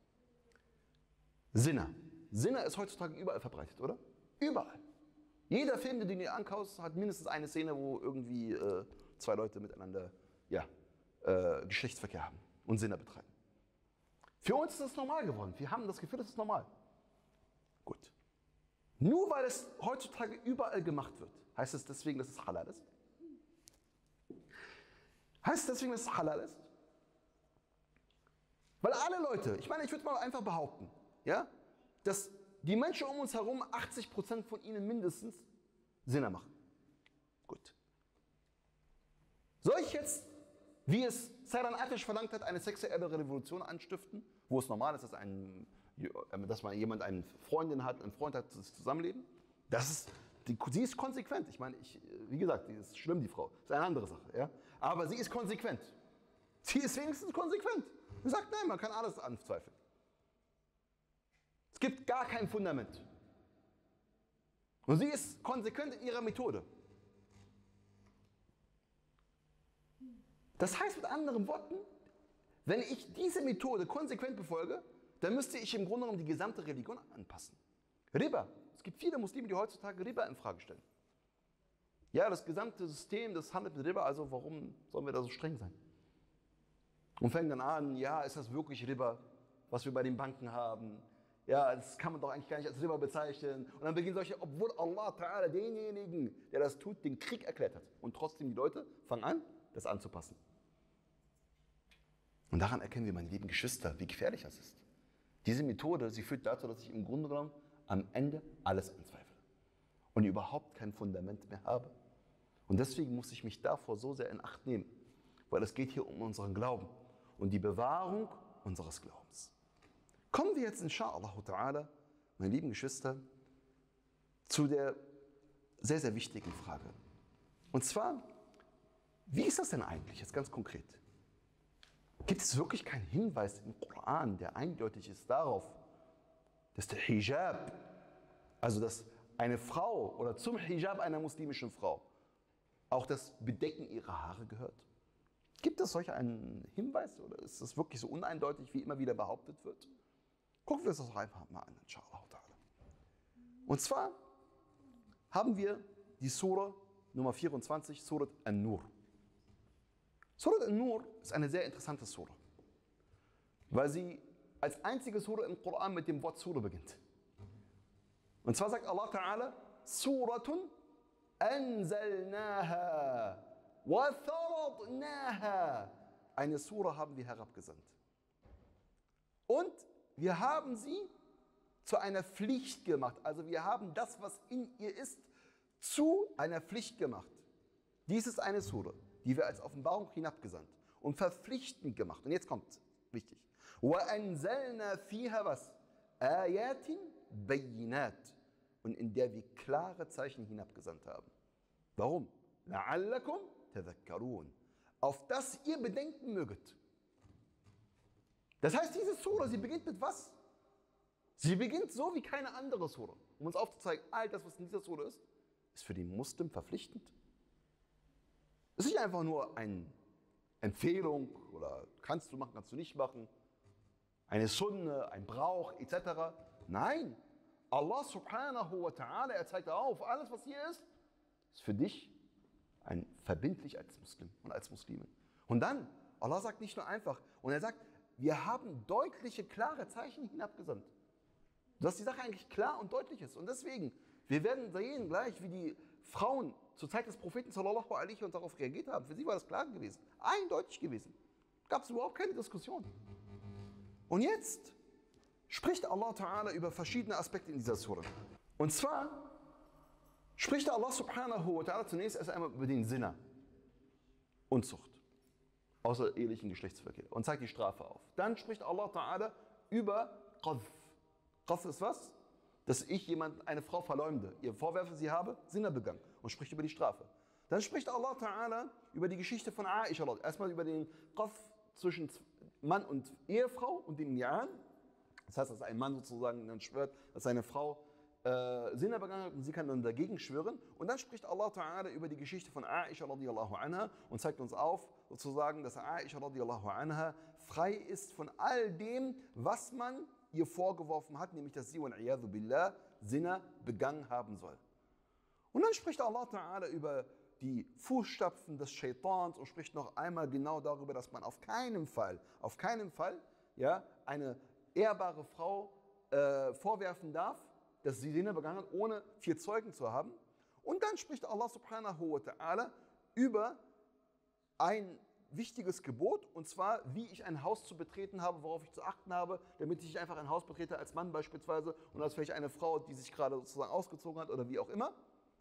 Zina. Zina ist heutzutage überall verbreitet, oder? Überall. Jeder Film, den du dir ankaufst, hat mindestens eine Szene, wo irgendwie äh, zwei Leute miteinander ja, äh, Geschlechtsverkehr haben und Zina betreiben. Für uns ist das normal geworden. Wir haben das Gefühl, das ist normal. Gut. Nur weil es heutzutage überall gemacht wird, heißt es deswegen, dass es halal ist? Heißt es deswegen, dass es halal ist? Weil alle Leute, ich meine, ich würde mal einfach behaupten, ja, dass die Menschen um uns herum, achtzig Prozent von ihnen mindestens, Zina machen. Gut. Soll ich jetzt, wie es Sairan Atish verlangt hat, eine sexuelle Revolution anstiften, wo es normal ist, dass, ein, dass man jemand eine Freundin hat, einen Freund hat, das Zusammenleben? Das ist, die, sie ist konsequent. Ich meine, ich, wie gesagt, die ist schlimm, die Frau. Das ist eine andere Sache. Ja? Aber sie ist konsequent. Sie ist wenigstens konsequent. Er sagt, nein, man kann alles anzweifeln. Es gibt gar kein Fundament. Und sie ist konsequent in ihrer Methode. Das heißt mit anderen Worten, wenn ich diese Methode konsequent befolge, dann müsste ich im Grunde genommen die gesamte Religion anpassen. Riba. Es gibt viele Muslime, die heutzutage Riba in Frage stellen. Ja, das gesamte System, das handelt mit Riba, also warum sollen wir da so streng sein? Und fangen dann an, ja, ist das wirklich Riba, was wir bei den Banken haben? Ja, das kann man doch eigentlich gar nicht als Riba bezeichnen. Und dann beginnen solche, obwohl Allah Ta'ala denjenigen, der das tut, den Krieg erklärt hat. Und trotzdem die Leute fangen an, das anzupassen. Und daran erkennen wir, meine lieben Geschwister, wie gefährlich das ist. Diese Methode, sie führt dazu, dass ich im Grunde genommen am Ende alles anzweifle und überhaupt kein Fundament mehr habe. Und deswegen muss ich mich davor so sehr in Acht nehmen, weil es geht hier um unseren Glauben und die Bewahrung unseres Glaubens. Kommen wir jetzt insha'Allah ta'ala, meine lieben Geschwister, zu der sehr, sehr wichtigen Frage. Und zwar, wie ist das denn eigentlich jetzt ganz konkret? Gibt es wirklich keinen Hinweis im Koran, der eindeutig ist darauf, dass der Hijab, also dass eine Frau oder zum Hijab einer muslimischen Frau auch das Bedecken ihrer Haare gehört? Gibt es solch einen Hinweis oder ist das wirklich so uneindeutig, wie immer wieder behauptet wird? Gucken wir uns das doch einfach mal an, inshallah. Und zwar haben wir die Sura Nummer vierundzwanzig, Surat An-Nur. Surat An-Nur ist eine sehr interessante Sura, weil sie als einzige Sura im Koran mit dem Wort Sura beginnt. Und zwar sagt Allah Ta'ala, Suratun anzalnaha wa faradnaha. Eine Sura haben wir herabgesandt. Und wir haben sie zu einer Pflicht gemacht. Also wir haben das, was in ihr ist, zu einer Pflicht gemacht. Dies ist eine Sura, die wir als Offenbarung hinabgesandt und verpflichtend gemacht. Und jetzt kommt, wichtig. وَأَنزَلْنَا فِيهَا was? آيَاتٍ بَيِّنَاتٍ. Und in der wir klare Zeichen hinabgesandt haben. Warum? لَعَلَّكُمْ تَذَكَّرُونَ. Auf das ihr bedenken möget. Das heißt, diese Sura, sie beginnt mit was? Sie beginnt so wie keine andere Sura. Um uns aufzuzeigen, all das, was in dieser Sura ist, ist für den Muslim verpflichtend. Es ist nicht einfach nur eine Empfehlung oder kannst du machen, kannst du nicht machen, eine Sunne, ein Brauch et cetera. Nein, Allah subhanahu wa ta'ala, er zeigt auf, alles was hier ist, ist für dich ein verbindlich als Muslim und als Muslimin. Und dann, Allah sagt nicht nur einfach, und er sagt, wir haben deutliche, klare Zeichen hinabgesandt. Dass die Sache eigentlich klar und deutlich ist. Und deswegen, wir werden sehen gleich, wie die Frauen zur Zeit des Propheten sallallahu alaihi und darauf reagiert haben. Für sie war das klar gewesen, eindeutig gewesen. Gab es überhaupt keine Diskussion. Und jetzt spricht Allah Ta'ala über verschiedene Aspekte in dieser Surah. Und zwar spricht Allah subhanahu wa ta'ala zunächst erst einmal über den Zina, Unzucht, außerehelichen Geschlechtsverkehr und zeigt die Strafe auf. Dann spricht Allah Ta'ala über Qadhf. Qadhf ist was? Dass ich jemand, eine Frau verleumde, ihr vorwerfe, sie habe Zina begangen und spricht über die Strafe. Dann spricht Allah Ta'ala über die Geschichte von Aisha, erstmal über den Qadhf zwischen Mann und Ehefrau und den Ni'an. Das heißt, dass ein Mann sozusagen dann schwört, dass seine Frau äh, Zina begangen hat und sie kann dann dagegen schwören. Und dann spricht Allah Ta'ala über die Geschichte von Aisha radiallahu anha und zeigt uns auf, sozusagen, dass Aisha radiallahu anha frei ist von all dem, was man ihr vorgeworfen hat, nämlich dass sie wal-iyadhu billah Zina begangen haben soll. Und dann spricht Allah Ta'ala über die Fußstapfen des Shaitans und spricht noch einmal genau darüber, dass man auf keinen Fall, auf keinen Fall, ja, eine ehrbare Frau äh, vorwerfen darf, dass sie Zina begangen hat, ohne vier Zeugen zu haben. Und dann spricht Allah subhanahu wa ta'ala über ein wichtiges Gebot, und zwar, wie ich ein Haus zu betreten habe, worauf ich zu achten habe, damit ich nicht einfach ein Haus betrete als Mann beispielsweise und als vielleicht eine Frau, die sich gerade sozusagen ausgezogen hat oder wie auch immer.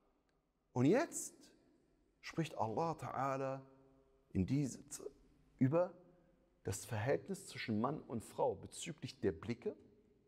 Und jetzt spricht Allah Ta'ala in diese, über das Verhältnis zwischen Mann und Frau bezüglich der Blicke,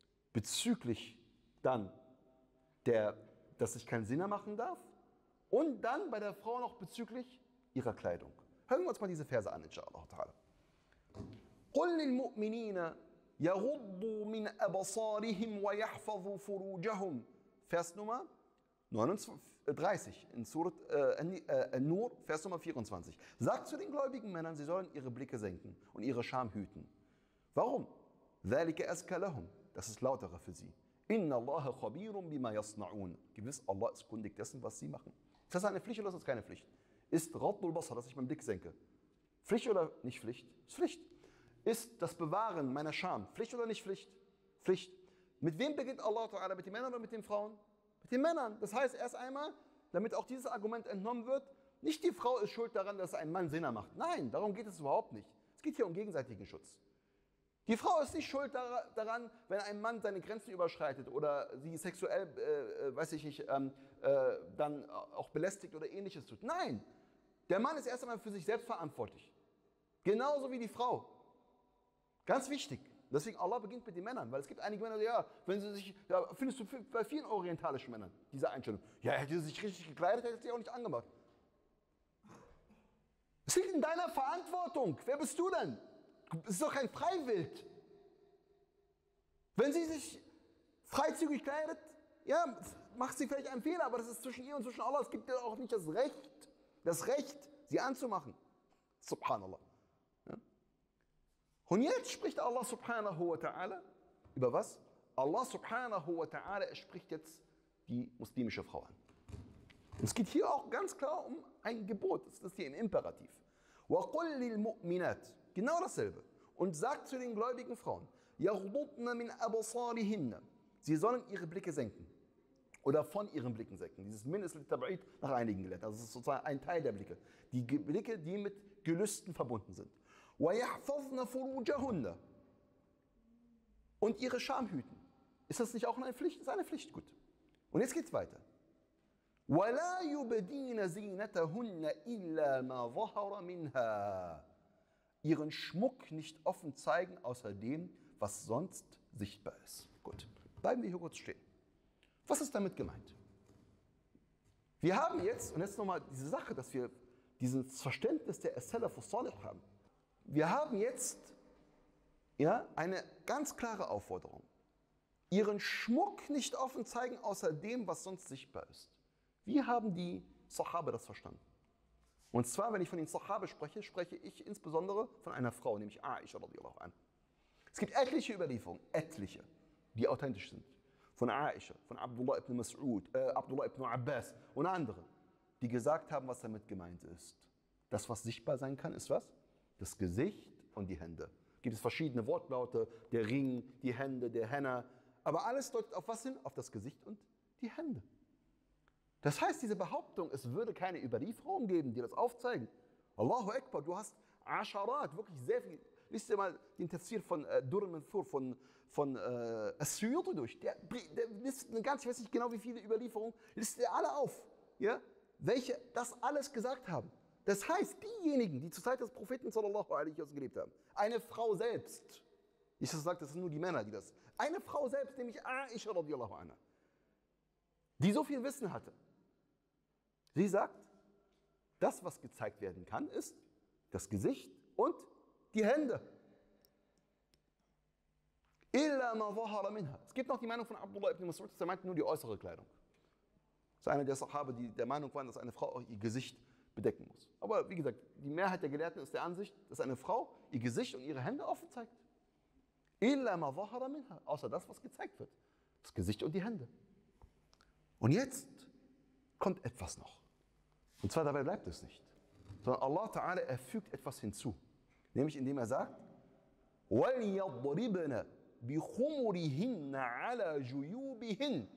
bezüglich dann, der, dass ich keinen Zina machen darf und dann bei der Frau noch bezüglich ihrer Kleidung. Hören wir uns mal diese Verse an, inshallah ta'ala. قل للمؤمنين يغضوا من أبصارهم ويحفظوا فروجهم. Vers Nummer neununddreißig in Surat äh, Nur, Vers Nummer vierundzwanzig. Sagt zu den gläubigen Männern, sie sollen ihre Blicke senken und ihre Scham hüten. Warum? ذَلِكَ أَزْكَى لَهُمْ. Das ist lauterer für sie. إِنَّ اللَّهَ خَبِيرٌ بِمَا يَصْنَعُونَ. Gewiss, Allah ist kundig dessen, was sie machen. Ist das eine Pflicht oder ist das keine Pflicht? Ist Raddul Basar, dass ich meinen Blick senke, Pflicht oder nicht Pflicht? Ist Pflicht. Ist das Bewahren meiner Scham Pflicht oder nicht Pflicht? Pflicht. Mit wem beginnt Allah Ta'ala? Mit den Männern oder mit den Frauen? Mit den Männern. Das heißt erst einmal, damit auch dieses Argument entnommen wird, nicht die Frau ist schuld daran, dass ein Mann Zina macht. Nein, darum geht es überhaupt nicht. Es geht hier um gegenseitigen Schutz. Die Frau ist nicht schuld daran, wenn ein Mann seine Grenzen überschreitet oder sie sexuell, äh, weiß ich nicht, ähm, äh, dann auch belästigt oder ähnliches tut. Nein, der Mann ist erst einmal für sich selbst verantwortlich. Genauso wie die Frau. Ganz wichtig. Deswegen Allah beginnt mit den Männern, weil es gibt einige Männer, die, ja, wenn sie sich, ja, findest du bei vielen orientalischen Männern diese Einstellung. Ja, hätte sie sich richtig gekleidet, hätte sie auch nicht angemacht. Es liegt in deiner Verantwortung. Wer bist du denn? Es ist doch kein Freiwild. Wenn sie sich freizügig kleidet, ja, macht sie vielleicht einen Fehler, aber das ist zwischen ihr und zwischen Allah. Es gibt ihr auch nicht das Recht, das Recht, sie anzumachen. Subhanallah. Ja. Und jetzt spricht Allah subhanahu wa ta'ala über was? Allah subhanahu wa ta'ala, er spricht jetzt die muslimische Frau an. Und es geht hier auch ganz klar um ein Gebot, das ist hier ein Imperativ. وَقُلْ لِلْمُؤْمِنَاتِ. Genau dasselbe. Und sagt zu den gläubigen Frauen, يَغْضُضْنَ مِنْ أَبْصَارِهِنَّ. Sie sollen ihre Blicke senken. Oder von ihren Blicken senken. Dieses Mindest Tab'id nach einigen gelernt. Das ist sozusagen ein Teil der Blicke. Die Blicke, die mit Gelüsten verbunden sind. وَيَحْفَظْنَ فُرُوجَهُنَّ. Und ihre Scham hüten. Ist das nicht auch eine Pflicht? Das ist eine Pflicht, gut. Und jetzt geht's weiter. وَلَا يُبْدِينَ زِينَتَهُنَّ إِلَّا مَا ظَهَرَ مِنْهَا. Ihren Schmuck nicht offen zeigen, außer dem, was sonst sichtbar ist. Gut, bleiben wir hier kurz stehen. Was ist damit gemeint? Wir haben jetzt, und jetzt nochmal diese Sache, dass wir dieses Verständnis der As-Salafus Salih haben. Wir haben jetzt ja, eine ganz klare Aufforderung. Ihren Schmuck nicht offen zeigen, außer dem, was sonst sichtbar ist. Wie haben die Sahaba das verstanden? Und zwar, wenn ich von den Sahaba spreche, spreche ich insbesondere von einer Frau, nämlich Aisha radiyallahu anha. Es gibt etliche Überlieferungen, etliche, die authentisch sind. Von Aisha, von Abdullah ibn Mas'ud, äh, Abdullah ibn Abbas und anderen, die gesagt haben, was damit gemeint ist. Das, was sichtbar sein kann, ist was? Das Gesicht und die Hände. Gibt es verschiedene Wortlaute, der Ring, die Hände, der Henna, aber alles deutet auf was hin? Auf das Gesicht und die Hände. Das heißt, diese Behauptung, es würde keine Überlieferungen geben, die das aufzeigen. Allahu Akbar, du hast Asharat, wirklich sehr viel. Lies dir mal den Tafsir von äh, Durr al-Manthur von, von äh, As-Suyuti durch. Der, der listet eine ganz, ich weiß nicht genau wie viele Überlieferungen, listet er alle auf, ja? Welche das alles gesagt haben. Das heißt, diejenigen, die zur Zeit des Propheten sallallahu alaihi wasallam gelebt haben, eine Frau selbst, ich sage, das sind nur die Männer, die das, eine Frau selbst, nämlich Aisha radiyallahu anha, die so viel Wissen hatte. Sie sagt, das, was gezeigt werden kann, ist das Gesicht und die Hände. Illa ma zahara minha. Es gibt noch die Meinung von Abdullah ibn Mas'ud, der meint nur die äußere Kleidung. Das ist einer der Sahaba, die der Meinung waren, dass eine Frau auch ihr Gesicht bedecken muss. Aber wie gesagt, die Mehrheit der Gelehrten ist der Ansicht, dass eine Frau ihr Gesicht und ihre Hände offen zeigt. Illa ma zahara minha. Außer das, was gezeigt wird. Das Gesicht und die Hände. Und jetzt kommt etwas noch. Und zwar dabei bleibt es nicht. Sondern Allah Ta'ala, er fügt etwas hinzu. Nämlich indem er sagt, وَلْيَضْرِبْنَ بِخُمُرِهِنَّ عَلَى جُيُوبِهِنَّ.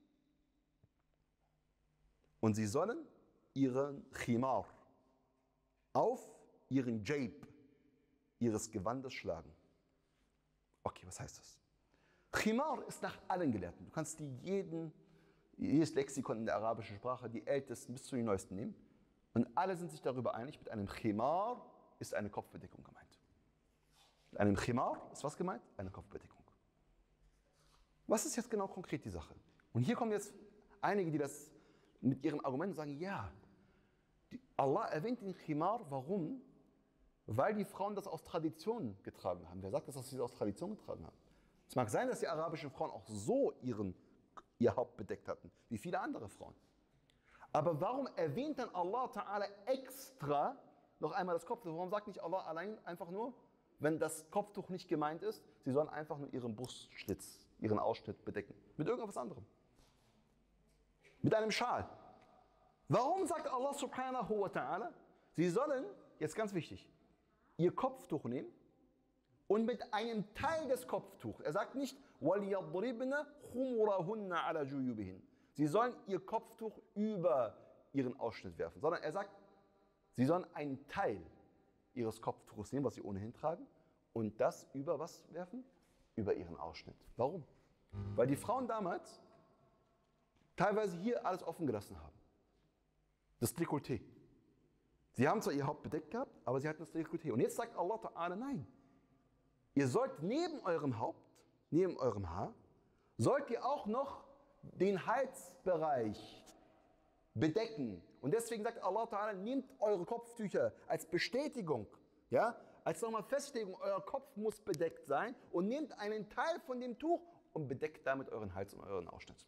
Und sie sollen ihren Khimar auf ihren Jaib ihres Gewandes schlagen. Okay, was heißt das? Khimar ist nach allen Gelehrten. Du kannst die jeden, jedes Lexikon in der arabischen Sprache, die ältesten bis zu den neuesten nehmen. Und alle sind sich darüber einig, mit einem Khimar ist eine Kopfbedeckung gemeint. Mit einem Khimar ist was gemeint? Eine Kopfbedeckung. Was ist jetzt genau konkret die Sache? Und hier kommen jetzt einige, die das mit ihren Argumenten sagen, ja, die, Allah erwähnt den Khimar, warum? Weil die Frauen das aus Tradition getragen haben. Wer sagt, dass sie das aus Tradition getragen haben? Es mag sein, dass die arabischen Frauen auch so ihren, ihr Haupt bedeckt hatten, wie viele andere Frauen. Aber warum erwähnt dann Allah Ta'ala extra noch einmal das Kopftuch? Warum sagt nicht Allah allein einfach nur, wenn das Kopftuch nicht gemeint ist, sie sollen einfach nur ihren Brustschlitz, ihren Ausschnitt bedecken? Mit irgendwas anderem. Mit einem Schal. Warum sagt Allah Subhanahu wa Ta'ala, sie sollen, jetzt ganz wichtig, ihr Kopftuch nehmen und mit einem Teil des Kopftuchs, er sagt nicht, وَلْيَضْرِبْنَ خُمُرَهُنَّ عَلَى جُيُوبِهِنْ, sie sollen ihr Kopftuch über ihren Ausschnitt werfen, sondern er sagt, sie sollen einen Teil ihres Kopftuches nehmen, was sie ohnehin tragen, und das über was werfen? Über ihren Ausschnitt. Warum? Weil die Frauen damals teilweise hier alles offen gelassen haben. Das Dekolleté. Sie haben zwar ihr Haupt bedeckt gehabt, aber sie hatten das Dekolleté. Und jetzt sagt Allah Ta'ala, nein. Ihr sollt neben eurem Haupt, neben eurem Haar, sollt ihr auch noch den Halsbereich bedecken. Und deswegen sagt Allah Ta'ala, nehmt eure Kopftücher als Bestätigung, ja, als nochmal Festlegung, euer Kopf muss bedeckt sein, und nehmt einen Teil von dem Tuch und bedeckt damit euren Hals und euren Ausschnitt.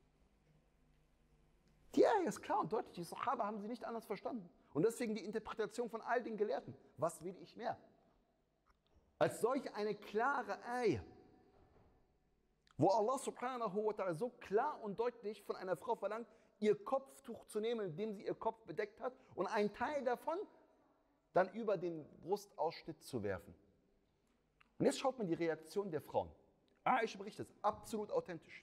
Die Ayah ist klar und deutlich, die Sahaba haben sie nicht anders verstanden. Und deswegen die Interpretation von all den Gelehrten. Was will ich mehr? Als solch eine klare Ayah, wo Allah Subhanahu wa Ta'ala so klar und deutlich von einer Frau verlangt, ihr Kopftuch zu nehmen, indem sie ihr Kopf bedeckt hat, und einen Teil davon dann über den Brustausschnitt zu werfen. Und jetzt schaut man die Reaktion der Frauen. Aisha berichtet, absolut authentisch.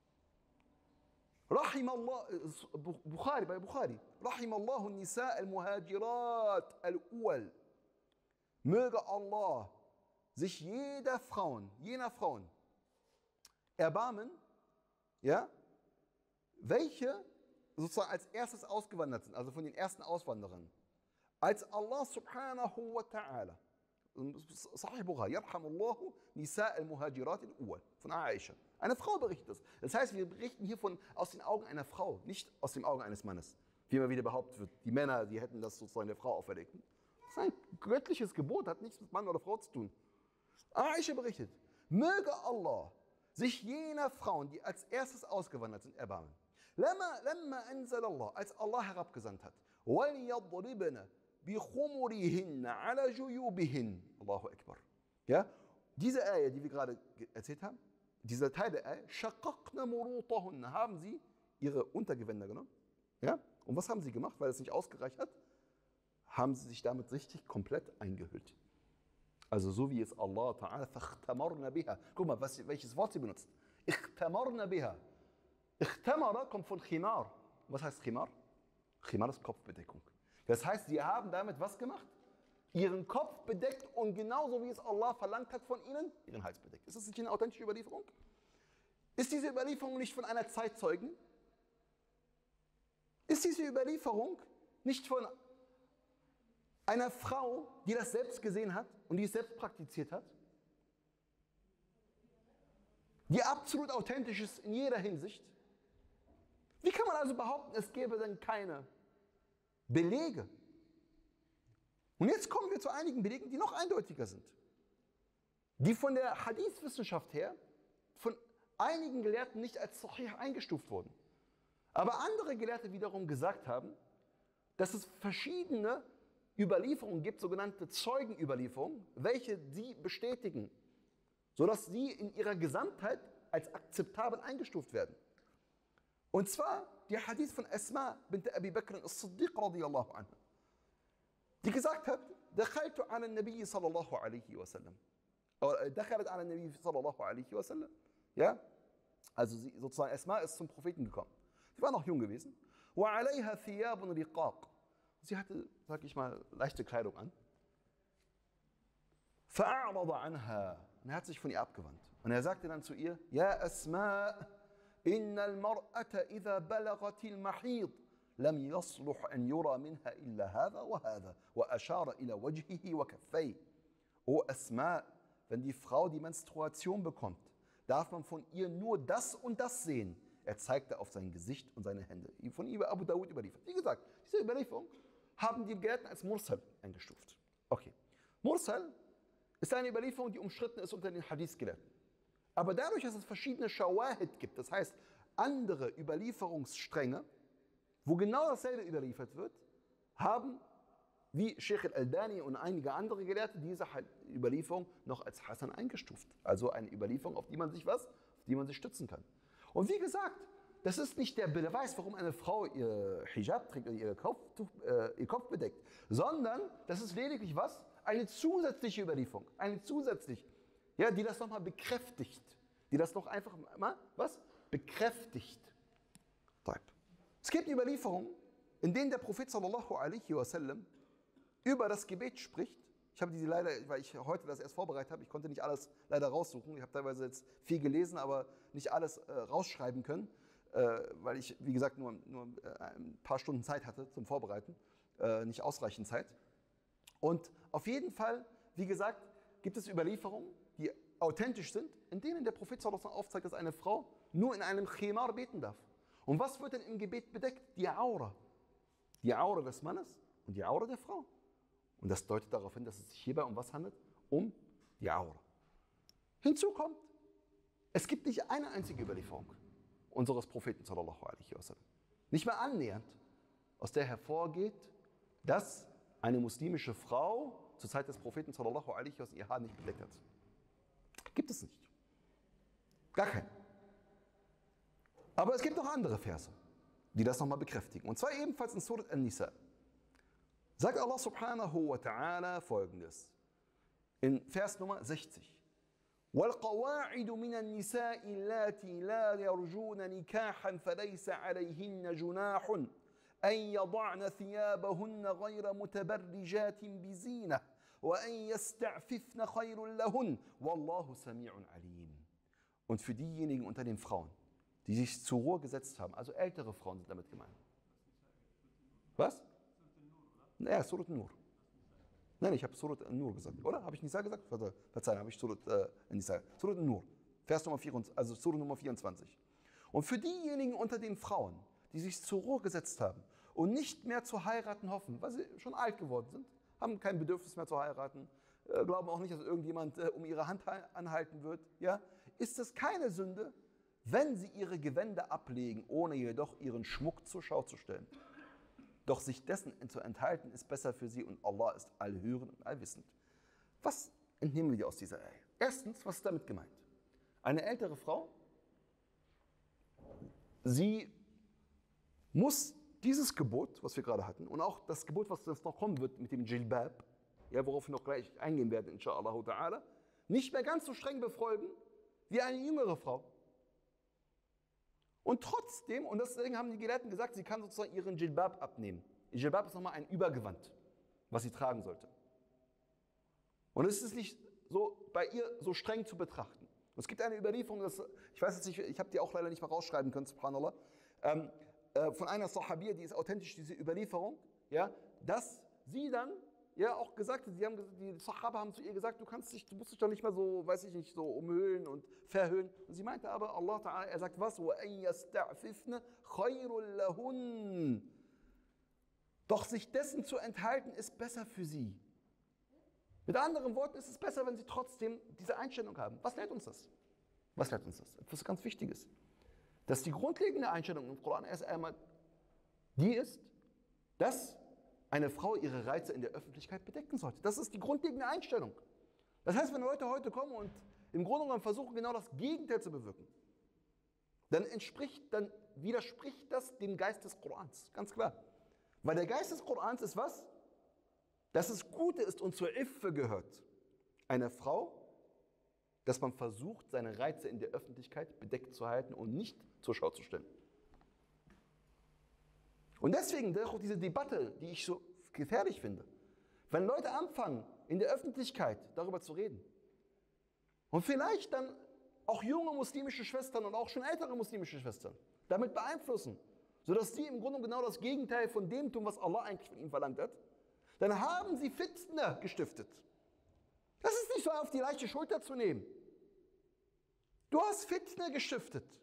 رحم الله بخاري bei Bukhari رحم الله النساء المهاجرات الأول. Möge Allah sich jeder Frauen, jener Frauen erbarmen, ja, welche sozusagen als erstes ausgewandert sind, also von den ersten Auswanderern. Als Allah Subhanahu wa Ta'ala, Sahih Bukhari, Yarhamullahu Nisa al-Muhajirat al-Uwal, von Aisha. Eine Frau berichtet das. Das heißt, wir berichten hier von, aus den Augen einer Frau, nicht aus den Augen eines Mannes. Wie immer wieder behauptet wird, die Männer, die hätten das sozusagen der Frau auferlegt. Das ist ein göttliches Gebot, hat nichts mit Mann oder Frau zu tun. Aisha berichtet, möge Allah sich jener Frauen, die als erstes ausgewandert sind, erbarmen. Lama, lamma anzal Allah, als Allah herabgesandt hat, وَلْيَضْرِبْنَ بِخُمُرِهِنَّ عَلَى جُيُوبِهِنَّ. Allahu Akbar. Ja, diese Ayah, die wir gerade erzählt haben, dieser Teil der Ayah, شَقَقْنَ مُرُوطَهُنَّ, haben sie ihre Untergewänder genommen. Ja? Und was haben sie gemacht, weil es nicht ausgereicht hat? Haben sie sich damit richtig komplett eingehüllt. Also so wie es Allah Ta'ala, فَاخْتَمَرْنَ بِهَا. Guck mal, was, welches Wort sie benutzt. اخْتَمَرْنَ بِهَا. اخْتَمَرَ kommt von Khimar. Was heißt Khimar? Khimar ist Kopfbedeckung. Das heißt, sie haben damit was gemacht? Ihren Kopf bedeckt und genauso wie es Allah verlangt hat von ihnen, ihren Hals bedeckt. Ist das nicht eine authentische Überlieferung? Ist diese Überlieferung nicht von einer Zeitzeugen? Ist diese Überlieferung nicht von einer Frau, die das selbst gesehen hat und die es selbst praktiziert hat? Die absolut authentisch ist in jeder Hinsicht? Wie kann man also behaupten, es gäbe denn keine Belege? Und jetzt kommen wir zu einigen Belegen, die noch eindeutiger sind. Die von der Hadith-Wissenschaft her von einigen Gelehrten nicht als Sahih eingestuft wurden. Aber andere Gelehrte wiederum gesagt haben, dass es verschiedene Überlieferungen gibt, sogenannte Zeugenüberlieferungen, welche sie bestätigen, sodass sie in ihrer Gesamtheit als akzeptabel eingestuft werden. Und zwar der Hadith von Asma bint Abi Bakr as-Siddiq radiyallahu anha, die gesagt hat, دخلت على النبي صلى الله عليه وسلم. دخلت على النبي صلى الله عليه وسلم. Ja? Also sie, sozusagen Asma ist zum Propheten gekommen. Sie war noch jung gewesen. وعليها ثياب رقاق. Sie hatte, sag ich mal, leichte Kleidung an. فأعرض عنها. Und er hat sich von ihr abgewandt. Und er sagte dann zu ihr, يا أسماء إن المرأة إذا بلغت المحيض لم يصلح أن يرى منها إلا هذا وهذا وأشار إلى وجهه وكفيه. O Asma, wenn die Frau die Menstruation bekommt, darf man von ihr nur das und das sehen. Er zeigte auf sein Gesicht und seine Hände. Von ihm Abu Dawud überliefert. Wie gesagt, diese Überlieferung haben die Gelehrten als Mursal eingestuft. Okay. Mursal ist eine Überlieferung, die umstritten ist unter den Hadith-Gelehrten. Aber dadurch, dass es verschiedene Shawahid gibt, das heißt andere Überlieferungsstränge, wo genau dasselbe überliefert wird, haben, wie Sheikh al-Albani und einige andere Gelehrte, diese Überlieferung noch als Hasan eingestuft. Also eine Überlieferung, auf die man sich was, auf die man sich stützen kann. Und wie gesagt, das ist nicht der Beweis, warum eine Frau ihr Hijab trägt oder ihr, Kopftuch, äh, ihr Kopf bedeckt, sondern das ist lediglich was? Eine zusätzliche Überlieferung, eine zusätzlich, ja, die das nochmal bekräftigt, die das noch einfach mal, was? Bekräftigt. Es gibt Überlieferungen, in denen der Prophet sallallahu alaihi wasallam über das Gebet spricht. Ich habe diese leider, weil ich heute das erst vorbereitet habe, ich konnte nicht alles leider raussuchen. Ich habe teilweise jetzt viel gelesen, aber nicht alles äh, rausschreiben können, äh, weil ich, wie gesagt, nur, nur äh, ein paar Stunden Zeit hatte zum Vorbereiten, äh, nicht ausreichend Zeit. Und auf jeden Fall, wie gesagt, gibt es Überlieferungen, die authentisch sind, in denen der Prophet sallallahu alaihi wasallam aufzeigt, dass eine Frau nur in einem Khimar beten darf. Und was wird denn im Gebet bedeckt? Die Aura. Die Aura des Mannes und die Aura der Frau. Und das deutet darauf hin, dass es sich hierbei um was handelt? Um die Aura. Hinzu kommt, es gibt nicht eine einzige Überlieferung unseres Propheten sallallahu alaihi wasallam, nicht mehr annähernd, aus der hervorgeht, dass eine muslimische Frau zur Zeit des Propheten sallallahu alaihi wasallam ihr Haar nicht bedeckt hat. Gibt es nicht. Gar keinen. Aber es gibt noch andere Verse, die das nochmal bekräftigen. Und zwar ebenfalls in Surat An-Nisa. Sagt Allah subhanahu wa ta'ala folgendes. In Vers Nummer sechzig. وَالْقَوَاعِدُ مِنَ النِّسَاءِ اللَّاتِي لَا يَرْجُونَ نِكَاحًا فَلَيْسَ عَلَيْهِنَّ جُنَاحٌ أَنْ يَضَعْنَ ثِيَابَهُنَّ غَيْرَ مُتَبَرِّجَاتٍ بِزِينَةٍ وَأَنْ يَسْتَعْفِفْنَ خَيْرٌ لَهُنَّ وَاللَّهُ سَمِيعٌ عَلِيمٌ. Und für diejenigen unter den Frauen, die sich zur Ruhe gesetzt haben, also ältere Frauen sind damit gemeint. Was? Ja, Surat An-Nur. Nein, ich habe Surat An-Nur gesagt, oder? Habe ich Nisa gesagt? Verzeihung, habe ich Surat äh, Nisa. Surat An-Nur, Vers Nummer vierundzwanzig, also Surat Nummer vierundzwanzig. Und für diejenigen unter den Frauen, die sich zur Ruhe gesetzt haben und nicht mehr zu heiraten hoffen, weil sie schon alt geworden sind, haben kein Bedürfnis mehr zu heiraten, äh, glauben auch nicht, dass irgendjemand äh, um ihre Hand anhalten wird, ja, ist es keine Sünde, wenn sie ihre Gewänder ablegen, ohne jedoch ihren Schmuck zur Schau zu stellen. Doch sich dessen zu enthalten, ist besser für sie und Allah ist allhörend und allwissend. Was entnehmen wir aus dieser Eihe? Erstens, was ist damit gemeint? Eine ältere Frau, sie muss dieses Gebot, was wir gerade hatten, und auch das Gebot, was jetzt noch kommen wird mit dem Jilbab, ja, worauf wir noch gleich eingehen werden, inshallah ta'ala, nicht mehr ganz so streng befolgen wie eine jüngere Frau. Und trotzdem, und deswegen haben die Gelehrten gesagt, sie kann sozusagen ihren Jilbab abnehmen. Ihr Jilbab ist nochmal ein Übergewand, was sie tragen sollte. Und es ist nicht so bei ihr so streng zu betrachten. Und es gibt eine Überlieferung, dass, ich weiß jetzt nicht, ich habe die auch leider nicht mal rausschreiben können, subhanallah, ähm, äh, von einer Sahabiyya, die ist authentisch, diese Überlieferung, ja, dass sie dann ja auch gesagt hat, sie haben, die Sahaba haben zu ihr gesagt, du kannst dich, du musst dich doch nicht mehr so, weiß ich nicht, so umhüllen und verhüllen. Und sie meinte aber, Allah Ta'ala, er sagt was? Doch sich dessen zu enthalten, ist besser für sie. Mit anderen Worten ist es besser, wenn sie trotzdem diese Einstellung haben. Was lehrt uns das? Was lehrt uns das? Etwas ganz Wichtiges. Dass die grundlegende Einstellung im Koran erst einmal die ist, dass eine Frau ihre Reize in der Öffentlichkeit bedecken sollte. Das ist die grundlegende Einstellung. Das heißt, wenn Leute heute kommen und im Grunde genommen versuchen, genau das Gegenteil zu bewirken, dann entspricht, dann widerspricht das dem Geist des Korans. Ganz klar. Weil der Geist des Korans ist was? Dass es Gute ist und zur Iffe gehört. Eine Frau, dass man versucht, seine Reize in der Öffentlichkeit bedeckt zu halten und nicht zur Schau zu stellen. Und deswegen auch diese Debatte, die ich so gefährlich finde. Wenn Leute anfangen, in der Öffentlichkeit darüber zu reden und vielleicht dann auch junge muslimische Schwestern und auch schon ältere muslimische Schwestern damit beeinflussen, sodass sie im Grunde genau das Gegenteil von dem tun, was Allah eigentlich von ihnen verlangt hat, dann haben sie Fitna gestiftet. Das ist nicht so auf die leichte Schulter zu nehmen. Du hast Fitna gestiftet.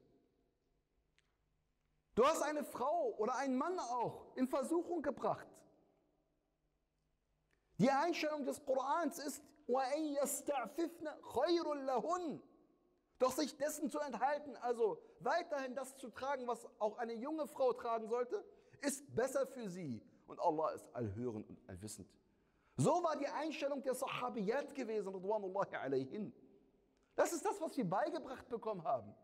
Du hast eine Frau oder einen Mann auch in Versuchung gebracht, Die Einstellung des Korans ist, وَأَن يَسْتَعْفِفْنَ خَيْرٌ لَهُنْ. Doch sich dessen zu enthalten, also weiterhin das zu tragen, was auch eine junge Frau tragen sollte, ist besser für sie. Und Allah ist allhörend und allwissend. So war die Einstellung der Sahabiyat gewesen, Ridwanullahi alayhin. Das ist das, was wir beigebracht bekommen haben.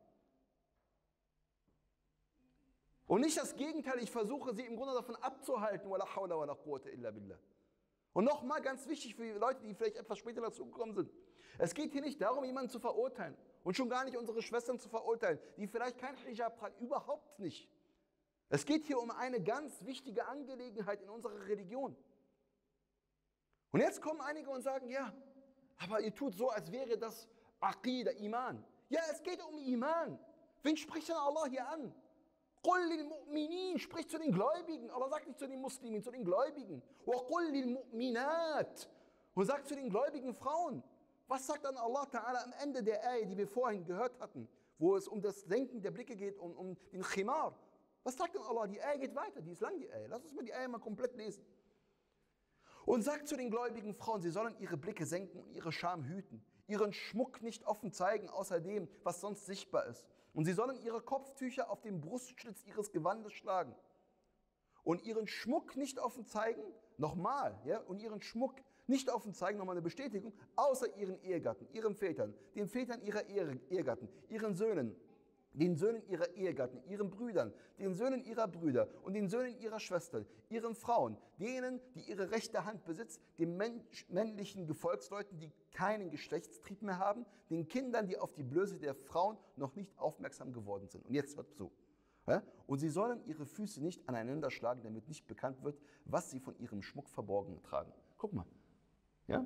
Und nicht das Gegenteil, ich versuche sie im Grunde davon abzuhalten. Wala hawla wala quwwata illa billah. Und nochmal ganz wichtig für die Leute, die vielleicht etwas später dazu gekommen sind. Es geht hier nicht darum, jemanden zu verurteilen. Und schon gar nicht unsere Schwestern zu verurteilen, die vielleicht kein Hijab tragen. Überhaupt nicht. Es geht hier um eine ganz wichtige Angelegenheit in unserer Religion. Und jetzt kommen einige und sagen, ja, aber ihr tut so, als wäre das Aqidah, Iman. Ja, es geht um Iman. Wen spricht denn Allah hier an? Qul lil mu'minin, spricht zu den Gläubigen. Allah sagt nicht zu den Muslimen, zu den Gläubigen. Wa qul lil mu'minat. Und sagt zu den gläubigen Frauen. Was sagt dann Allah Ta'ala am Ende der Ayah, die wir vorhin gehört hatten, wo es um das Senken der Blicke geht, um, um den Khimar? Was sagt dann Allah? Die Ayah geht weiter, die ist lang, die Ayah. Lass uns mal die Ayah mal komplett lesen. Und sagt zu den gläubigen Frauen, sie sollen ihre Blicke senken und ihre Scham hüten, ihren Schmuck nicht offen zeigen, außer dem, was sonst sichtbar ist. Und sie sollen ihre Kopftücher auf den Brustschlitz ihres Gewandes schlagen. Und ihren Schmuck nicht offen zeigen, nochmal, ja, und ihren Schmuck nicht offen zeigen, nochmal eine Bestätigung, außer ihren Ehegatten, ihren Vätern, den Vätern ihrer Ehegatten, ihren Söhnen, den Söhnen ihrer Ehegatten, ihren Brüdern, den Söhnen ihrer Brüder und den Söhnen ihrer Schwestern, ihren Frauen, denen, die ihre rechte Hand besitzt, den männlichen Gefolgsleuten, die keinen Geschlechtstrieb mehr haben, den Kindern, die auf die Blöße der Frauen noch nicht aufmerksam geworden sind. Und jetzt hört zu. Ja? Und sie sollen ihre Füße nicht aneinander schlagen, damit nicht bekannt wird, was sie von ihrem Schmuck verborgen tragen. Guck mal. Ja?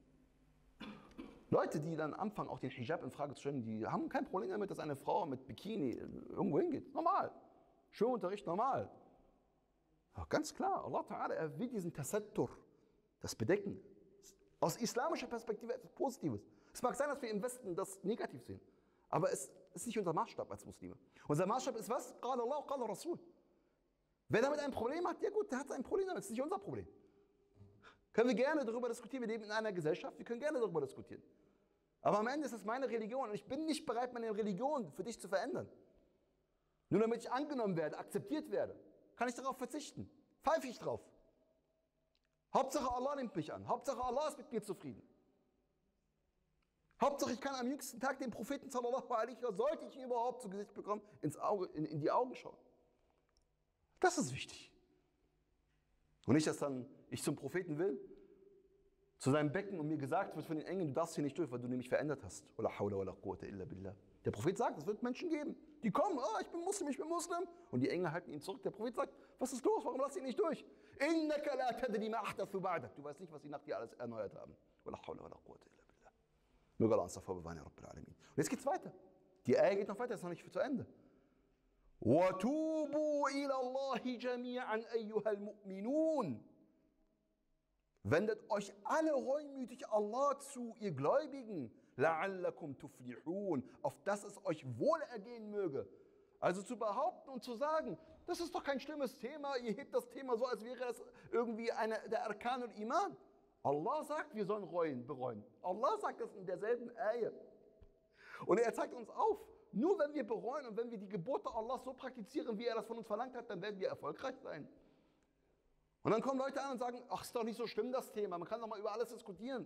Leute, die dann anfangen, auch den Hijab in Frage zu stellen, die haben kein Problem damit, dass eine Frau mit Bikini irgendwo hingeht. Normal. Schwimmunterricht, normal. Aber ganz klar, Allah Ta'ala, er will diesen Tasattur, das Bedecken. Aus islamischer Perspektive etwas Positives. Es mag sein, dass wir im Westen das negativ sehen, aber es ist nicht unser Maßstab als Muslime. Unser Maßstab ist was? Qala Allah, qala Rasul. Wer damit ein Problem hat, ja gut, der hat ein Problem damit, das ist nicht unser Problem. Können wir gerne darüber diskutieren, wir leben in einer Gesellschaft, wir können gerne darüber diskutieren. Aber am Ende ist es meine Religion und ich bin nicht bereit, meine Religion für dich zu verändern. Nur damit ich angenommen werde, akzeptiert werde, kann ich darauf verzichten. Pfeife ich drauf. Hauptsache Allah nimmt mich an. Hauptsache Allah ist mit mir zufrieden. Hauptsache ich kann am jüngsten Tag den Propheten sallallahu alaihi wa sallam, sollte ich ihn überhaupt zu Gesicht bekommen, ins Auge, in, in die Augen schauen. Das ist wichtig. Und nicht, dass dann ich zum Propheten will, zu seinem Becken und mir gesagt wird von den Engeln, du darfst hier nicht durch, weil du nämlich verändert hast. Wala hawla wala quwwata illa billah. Der Prophet sagt, es wird Menschen geben, die kommen, oh, ich bin Muslim, ich bin Muslim. Und die Engel halten ihn zurück. Der Prophet sagt, was ist los, warum lass ihn nicht durch? Innaka la tadri ma ahdathu ba'dak. Du weißt nicht, was sie nach dir alles erneuert haben. Wala hawla wala quwwata illa billah. Möge Allah uns davor bewahren, ya Rabbil Alamin. Und jetzt geht's weiter. Die Ayah geht noch weiter, ist noch nicht zu Ende. وَتُوبُوا إِلَى اللَّهِ جَمِيعًا أَيُّهَا الْمُؤْمِنُونَ. Wendet euch alle reumütig Allah zu, ihr Gläubigen, لَعَلَّكُمْ تُفْلِحُونَ, auf dass es euch wohlergehen möge. Also zu behaupten und zu sagen, das ist doch kein schlimmes Thema, ihr hebt das Thema so, als wäre es irgendwie eine, der Arkan und Iman. Allah sagt, wir sollen reuen, bereuen. Allah sagt das in derselben Ayah. Und er zeigt uns auf, nur wenn wir bereuen und wenn wir die Gebote Allahs so praktizieren, wie er das von uns verlangt hat, dann werden wir erfolgreich sein. Und dann kommen Leute an und sagen, ach, ist doch nicht so schlimm das Thema, man kann doch mal über alles diskutieren.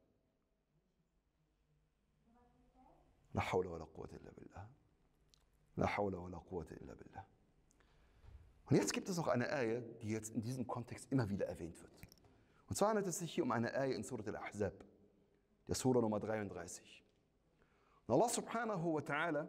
La hawla wa la quwwata illa billah. La hawla wa la quwwata illa billah. Und jetzt gibt es noch eine Ayah, die jetzt in diesem Kontext immer wieder erwähnt wird. Und zwar handelt es sich hier um eine Ayah in Surat al-Ahzab, der Surah Nummer dreiunddreißig. Und Allah subhanahu wa ta'ala,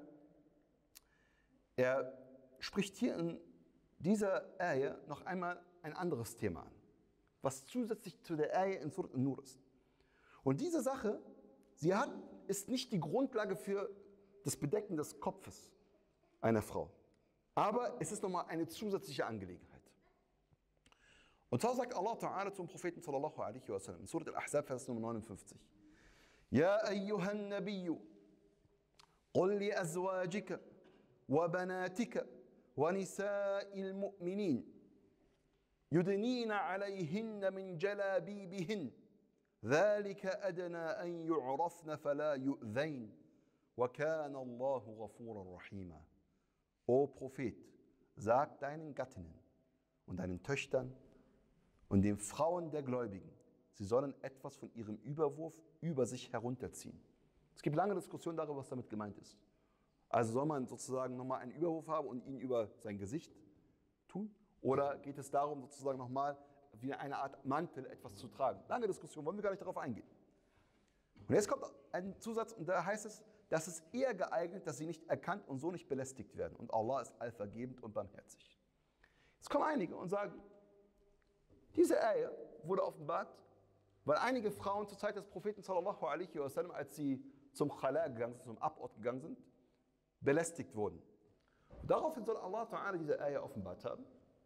er spricht hier in dieser Ayah noch einmal ein anderes Thema an, was zusätzlich zu der Ayah in Surat an-Nur ist. Und diese Sache, sie hat, ist nicht die Grundlage für das Bedecken des Kopfes einer Frau. Aber es ist nochmal eine zusätzliche Angelegenheit. Und zwar sagt Allah Ta'ala zum Propheten sallallahu alaihi wa sallam in Surat al-Ahzab, Vers Nummer neunundfünfzig. Ja ayyuhan Nabiyyu, qul li azwajika wa banatika wa nisa'il mu'minin. يُدْنِينَ عَلَيْهِنَّ مِنْ جَلَابِيبِهِنَّ ذَلِكَ أَدْنَى أَنْ يُعْرَفْنَ فَلَا يُؤْذَيْنَ وَكَانَ اللَّهُ غَفُورًا رَحِيمًا. O Prophet, sag deinen Gattinnen und deinen Töchtern und den Frauen der Gläubigen, sie sollen etwas von ihrem Überwurf über sich herunterziehen. Es gibt lange Diskussionen darüber, was damit gemeint ist. Also soll man sozusagen nochmal einen Überwurf haben und ihn über sein Gesicht tun? Oder geht es darum, sozusagen nochmal wie eine Art Mantel etwas zu tragen? Lange Diskussion, wollen wir gar nicht darauf eingehen. Und jetzt kommt ein Zusatz und da heißt es, das ist eher geeignet, dass sie nicht erkannt und so nicht belästigt werden. Und Allah ist allvergebend und barmherzig. Jetzt kommen einige und sagen, diese Ayah wurde offenbart, weil einige Frauen zur Zeit des Propheten sallallahu alaihi wasallam, als sie zum Khala gegangen sind, zum Abort gegangen sind, belästigt wurden. Und daraufhin soll Allah Ta'ala diese Ayah offenbart haben,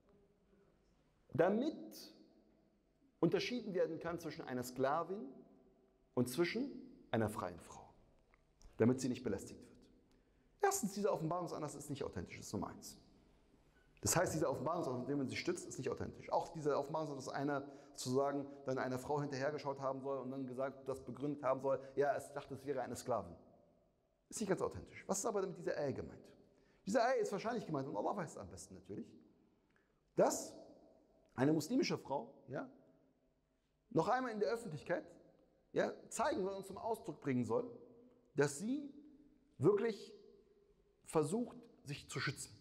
damit unterschieden werden kann zwischen einer Sklavin und zwischen einer freien Frau, damit sie nicht belästigt wird. Erstens, dieser Offenbarungsanlass ist nicht authentisch, das ist Nummer eins. Das heißt, dieser Offenbarungsanlass, auf den man sich stützt, ist nicht authentisch. Auch dieser Offenbarungsanlass, dass einer sozusagen dann einer Frau hinterhergeschaut haben soll und dann gesagt, das begründet haben soll, ja, es dachte, es wäre eine Sklavin. Ist nicht ganz authentisch. Was ist aber mit dieser Ayah gemeint? Diese Ayah ist wahrscheinlich gemeint, und Allah weiß es am besten natürlich, dass eine muslimische Frau, ja, noch einmal in der Öffentlichkeit, ja, zeigen soll und zum Ausdruck bringen soll, dass sie wirklich versucht, sich zu schützen.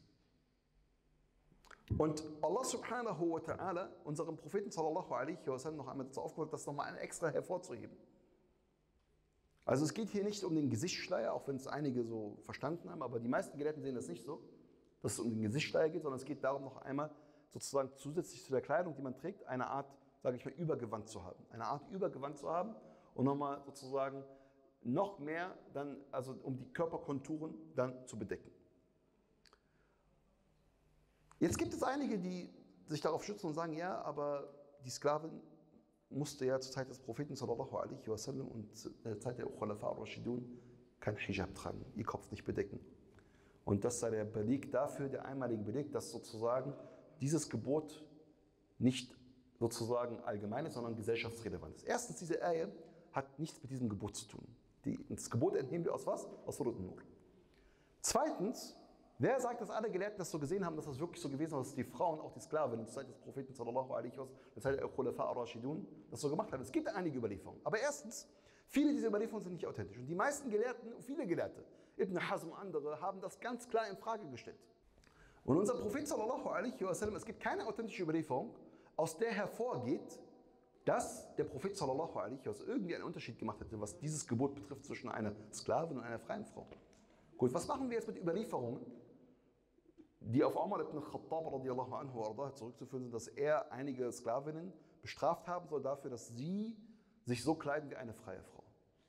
Und Allah subhanahu wa ta'ala, unserem Propheten sallallahu alaihi wasallam, noch einmal dazu aufgefordert, das nochmal extra hervorzuheben. Also es geht hier nicht um den Gesichtsschleier, auch wenn es einige so verstanden haben, aber die meisten Gelehrten sehen das nicht so, dass es um den Gesichtsschleier geht, sondern es geht darum, noch einmal sozusagen zusätzlich zu der Kleidung, die man trägt, eine Art, sage ich mal, Übergewand zu haben. Eine Art Übergewand zu haben und nochmal sozusagen noch mehr dann, also um die Körperkonturen dann zu bedecken. Jetzt gibt es einige, die sich darauf stützen und sagen, ja, aber die Sklavin musste ja zur Zeit des Propheten sallallahu alaihi wasallam und zur Zeit der Khulafa ar-Rashidun kein Hijab tragen, ihr Kopf nicht bedecken. Und das sei der Beleg dafür, der einmalige Beleg, dass sozusagen dieses Gebot nicht sozusagen allgemein ist, sondern gesellschaftsrelevant ist. Erstens, diese Ayah hat nichts mit diesem Gebot zu tun. Die, das Gebot entnehmen wir aus was? Aus Surat an-Nur. Zweitens, wer sagt, dass alle Gelehrten das so gesehen haben, dass das wirklich so gewesen ist, dass die Frauen, auch die Sklavinnen zur Zeit des Propheten sallallahu alaihi wasallam, zur Zeit der Khulafa ar-Rashidun, das so gemacht haben? Es gibt einige Überlieferungen. Aber erstens, viele dieser Überlieferungen sind nicht authentisch. Und die meisten Gelehrten, viele Gelehrte, Ibn Hazm und andere, haben das ganz klar in Frage gestellt. Und unser Prophet sallallahu alaihi wasallam, es gibt keine authentische Überlieferung, aus der hervorgeht, dass der Prophet sallallahu alaihi wasallam irgendwie einen Unterschied gemacht hätte, was dieses Gebot betrifft zwischen einer Sklavin und einer freien Frau. Gut, was machen wir jetzt mit Überlieferungen, die auf Umar ibn Khattab radiallahu anhu ardah zurückzuführen sind, dass er einige Sklavinnen bestraft haben soll dafür, dass sie sich so kleiden wie eine freie Frau.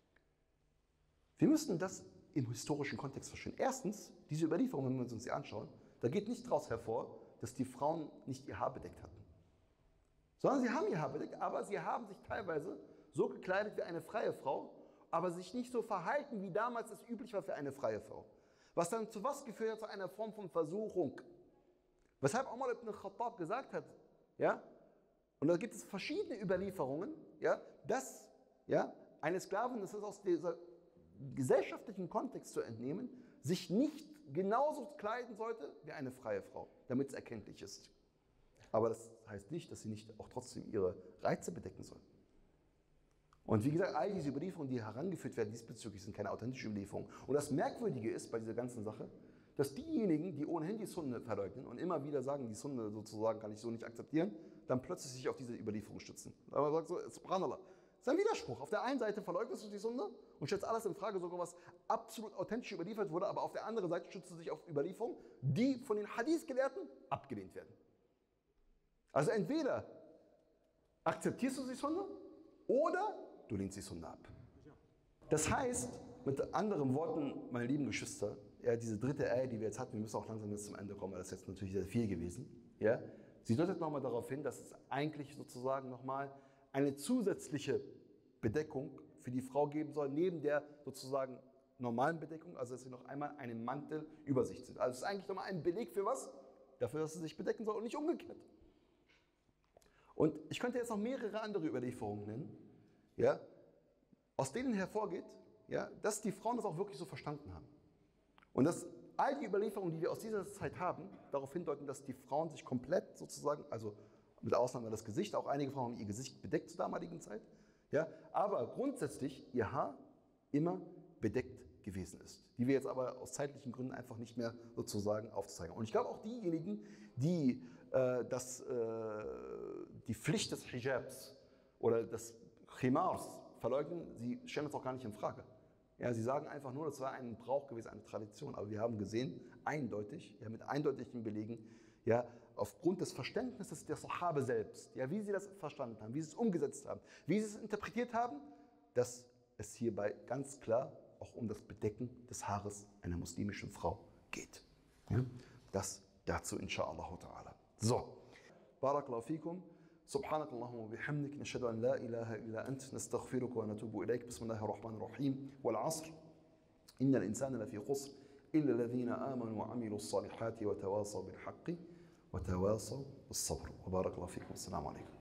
Wir müssen das im historischen Kontext verstehen. Erstens, diese Überlieferung, wenn wir uns die anschauen, da geht nicht daraus hervor, dass die Frauen nicht ihr Haar bedeckt hatten. Sondern sie haben ihr Haar bedeckt, aber sie haben sich teilweise so gekleidet wie eine freie Frau, aber sich nicht so verhalten, wie damals es üblich war für eine freie Frau. Was dann zu was geführt hat? Zu einer Form von Versuchung. Weshalb Umar ibn Khattab gesagt hat, ja, und da gibt es verschiedene Überlieferungen, ja, dass ja, eine Sklavin, das ist aus dieser gesellschaftlichen Kontext zu entnehmen, sich nicht genauso kleiden sollte wie eine freie Frau, damit es erkenntlich ist. Aber das heißt nicht, dass sie nicht auch trotzdem ihre Reize bedecken soll. Und wie gesagt, all diese Überlieferungen, die herangeführt werden, diesbezüglich sind keine authentische Überlieferungen. Und das Merkwürdige ist bei dieser ganzen Sache, dass diejenigen, die ohnehin die Sunne verleugnen und immer wieder sagen, die Sunne sozusagen kann ich so nicht akzeptieren, dann plötzlich sich auf diese Überlieferung stützen. Aber man sagt so, subhanallah, das ist ein Widerspruch. Auf der einen Seite verleugnest du die Sunne und stellst alles in Frage, sogar was absolut authentisch überliefert wurde, aber auf der anderen Seite stützt du dich auf Überlieferungen, die von den Hadith-Gelehrten abgelehnt werden. Also entweder akzeptierst du die Sunne oder du lehnst die Sunna ab. Das heißt, mit anderen Worten, meine lieben Geschwister, ja, diese dritte Ayah, die wir jetzt hatten, wir müssen auch langsam jetzt zum Ende kommen, weil das ist jetzt natürlich sehr viel gewesen. Ja, sie deutet nochmal darauf hin, dass es eigentlich sozusagen nochmal eine zusätzliche Bedeckung für die Frau geben soll, neben der sozusagen normalen Bedeckung, also dass sie noch einmal einen Mantel über sich zieht. Also es ist eigentlich nochmal ein Beleg für was? Dafür, dass sie sich bedecken soll und nicht umgekehrt. Und ich könnte jetzt noch mehrere andere Überlieferungen nennen, ja, aus denen hervorgeht, ja, dass die Frauen das auch wirklich so verstanden haben. Und dass all die Überlieferungen, die wir aus dieser Zeit haben, darauf hindeuten, dass die Frauen sich komplett sozusagen, also mit Ausnahme des Gesichts, auch einige Frauen haben ihr Gesicht bedeckt zur damaligen Zeit, ja, aber grundsätzlich ihr Haar immer bedeckt gewesen ist, die wir jetzt aber aus zeitlichen Gründen einfach nicht mehr sozusagen aufzeigen. Und ich glaube auch diejenigen, die äh, das, äh, die Pflicht des Hijabs oder des Khimars verleugnen, sie stellen das auch gar nicht in Frage. Ja, sie sagen einfach nur, das war ein Brauch gewesen, eine Tradition. Aber wir haben gesehen, eindeutig, ja, mit eindeutigen Belegen, ja, aufgrund des Verständnisses der Sahabe selbst, ja, wie sie das verstanden haben, wie sie es umgesetzt haben, wie sie es interpretiert haben, dass es hierbei ganz klar auch um das Bedecken des Haares einer muslimischen Frau geht. Ja, das dazu inshallah ta'ala. So, Barakallahu fikum. سبحانك اللهم وبحمدك نشهد أن لا إله إلا أنت نستغفرك ونتوب إليك بسم الله الرحمن الرحيم والعصر إن الإنسان لفي خسر إلا الذين آمنوا وعملوا الصالحات وتواصوا بالحق وتواصوا بالصبر وبارك الله فيكم والسلام عليكم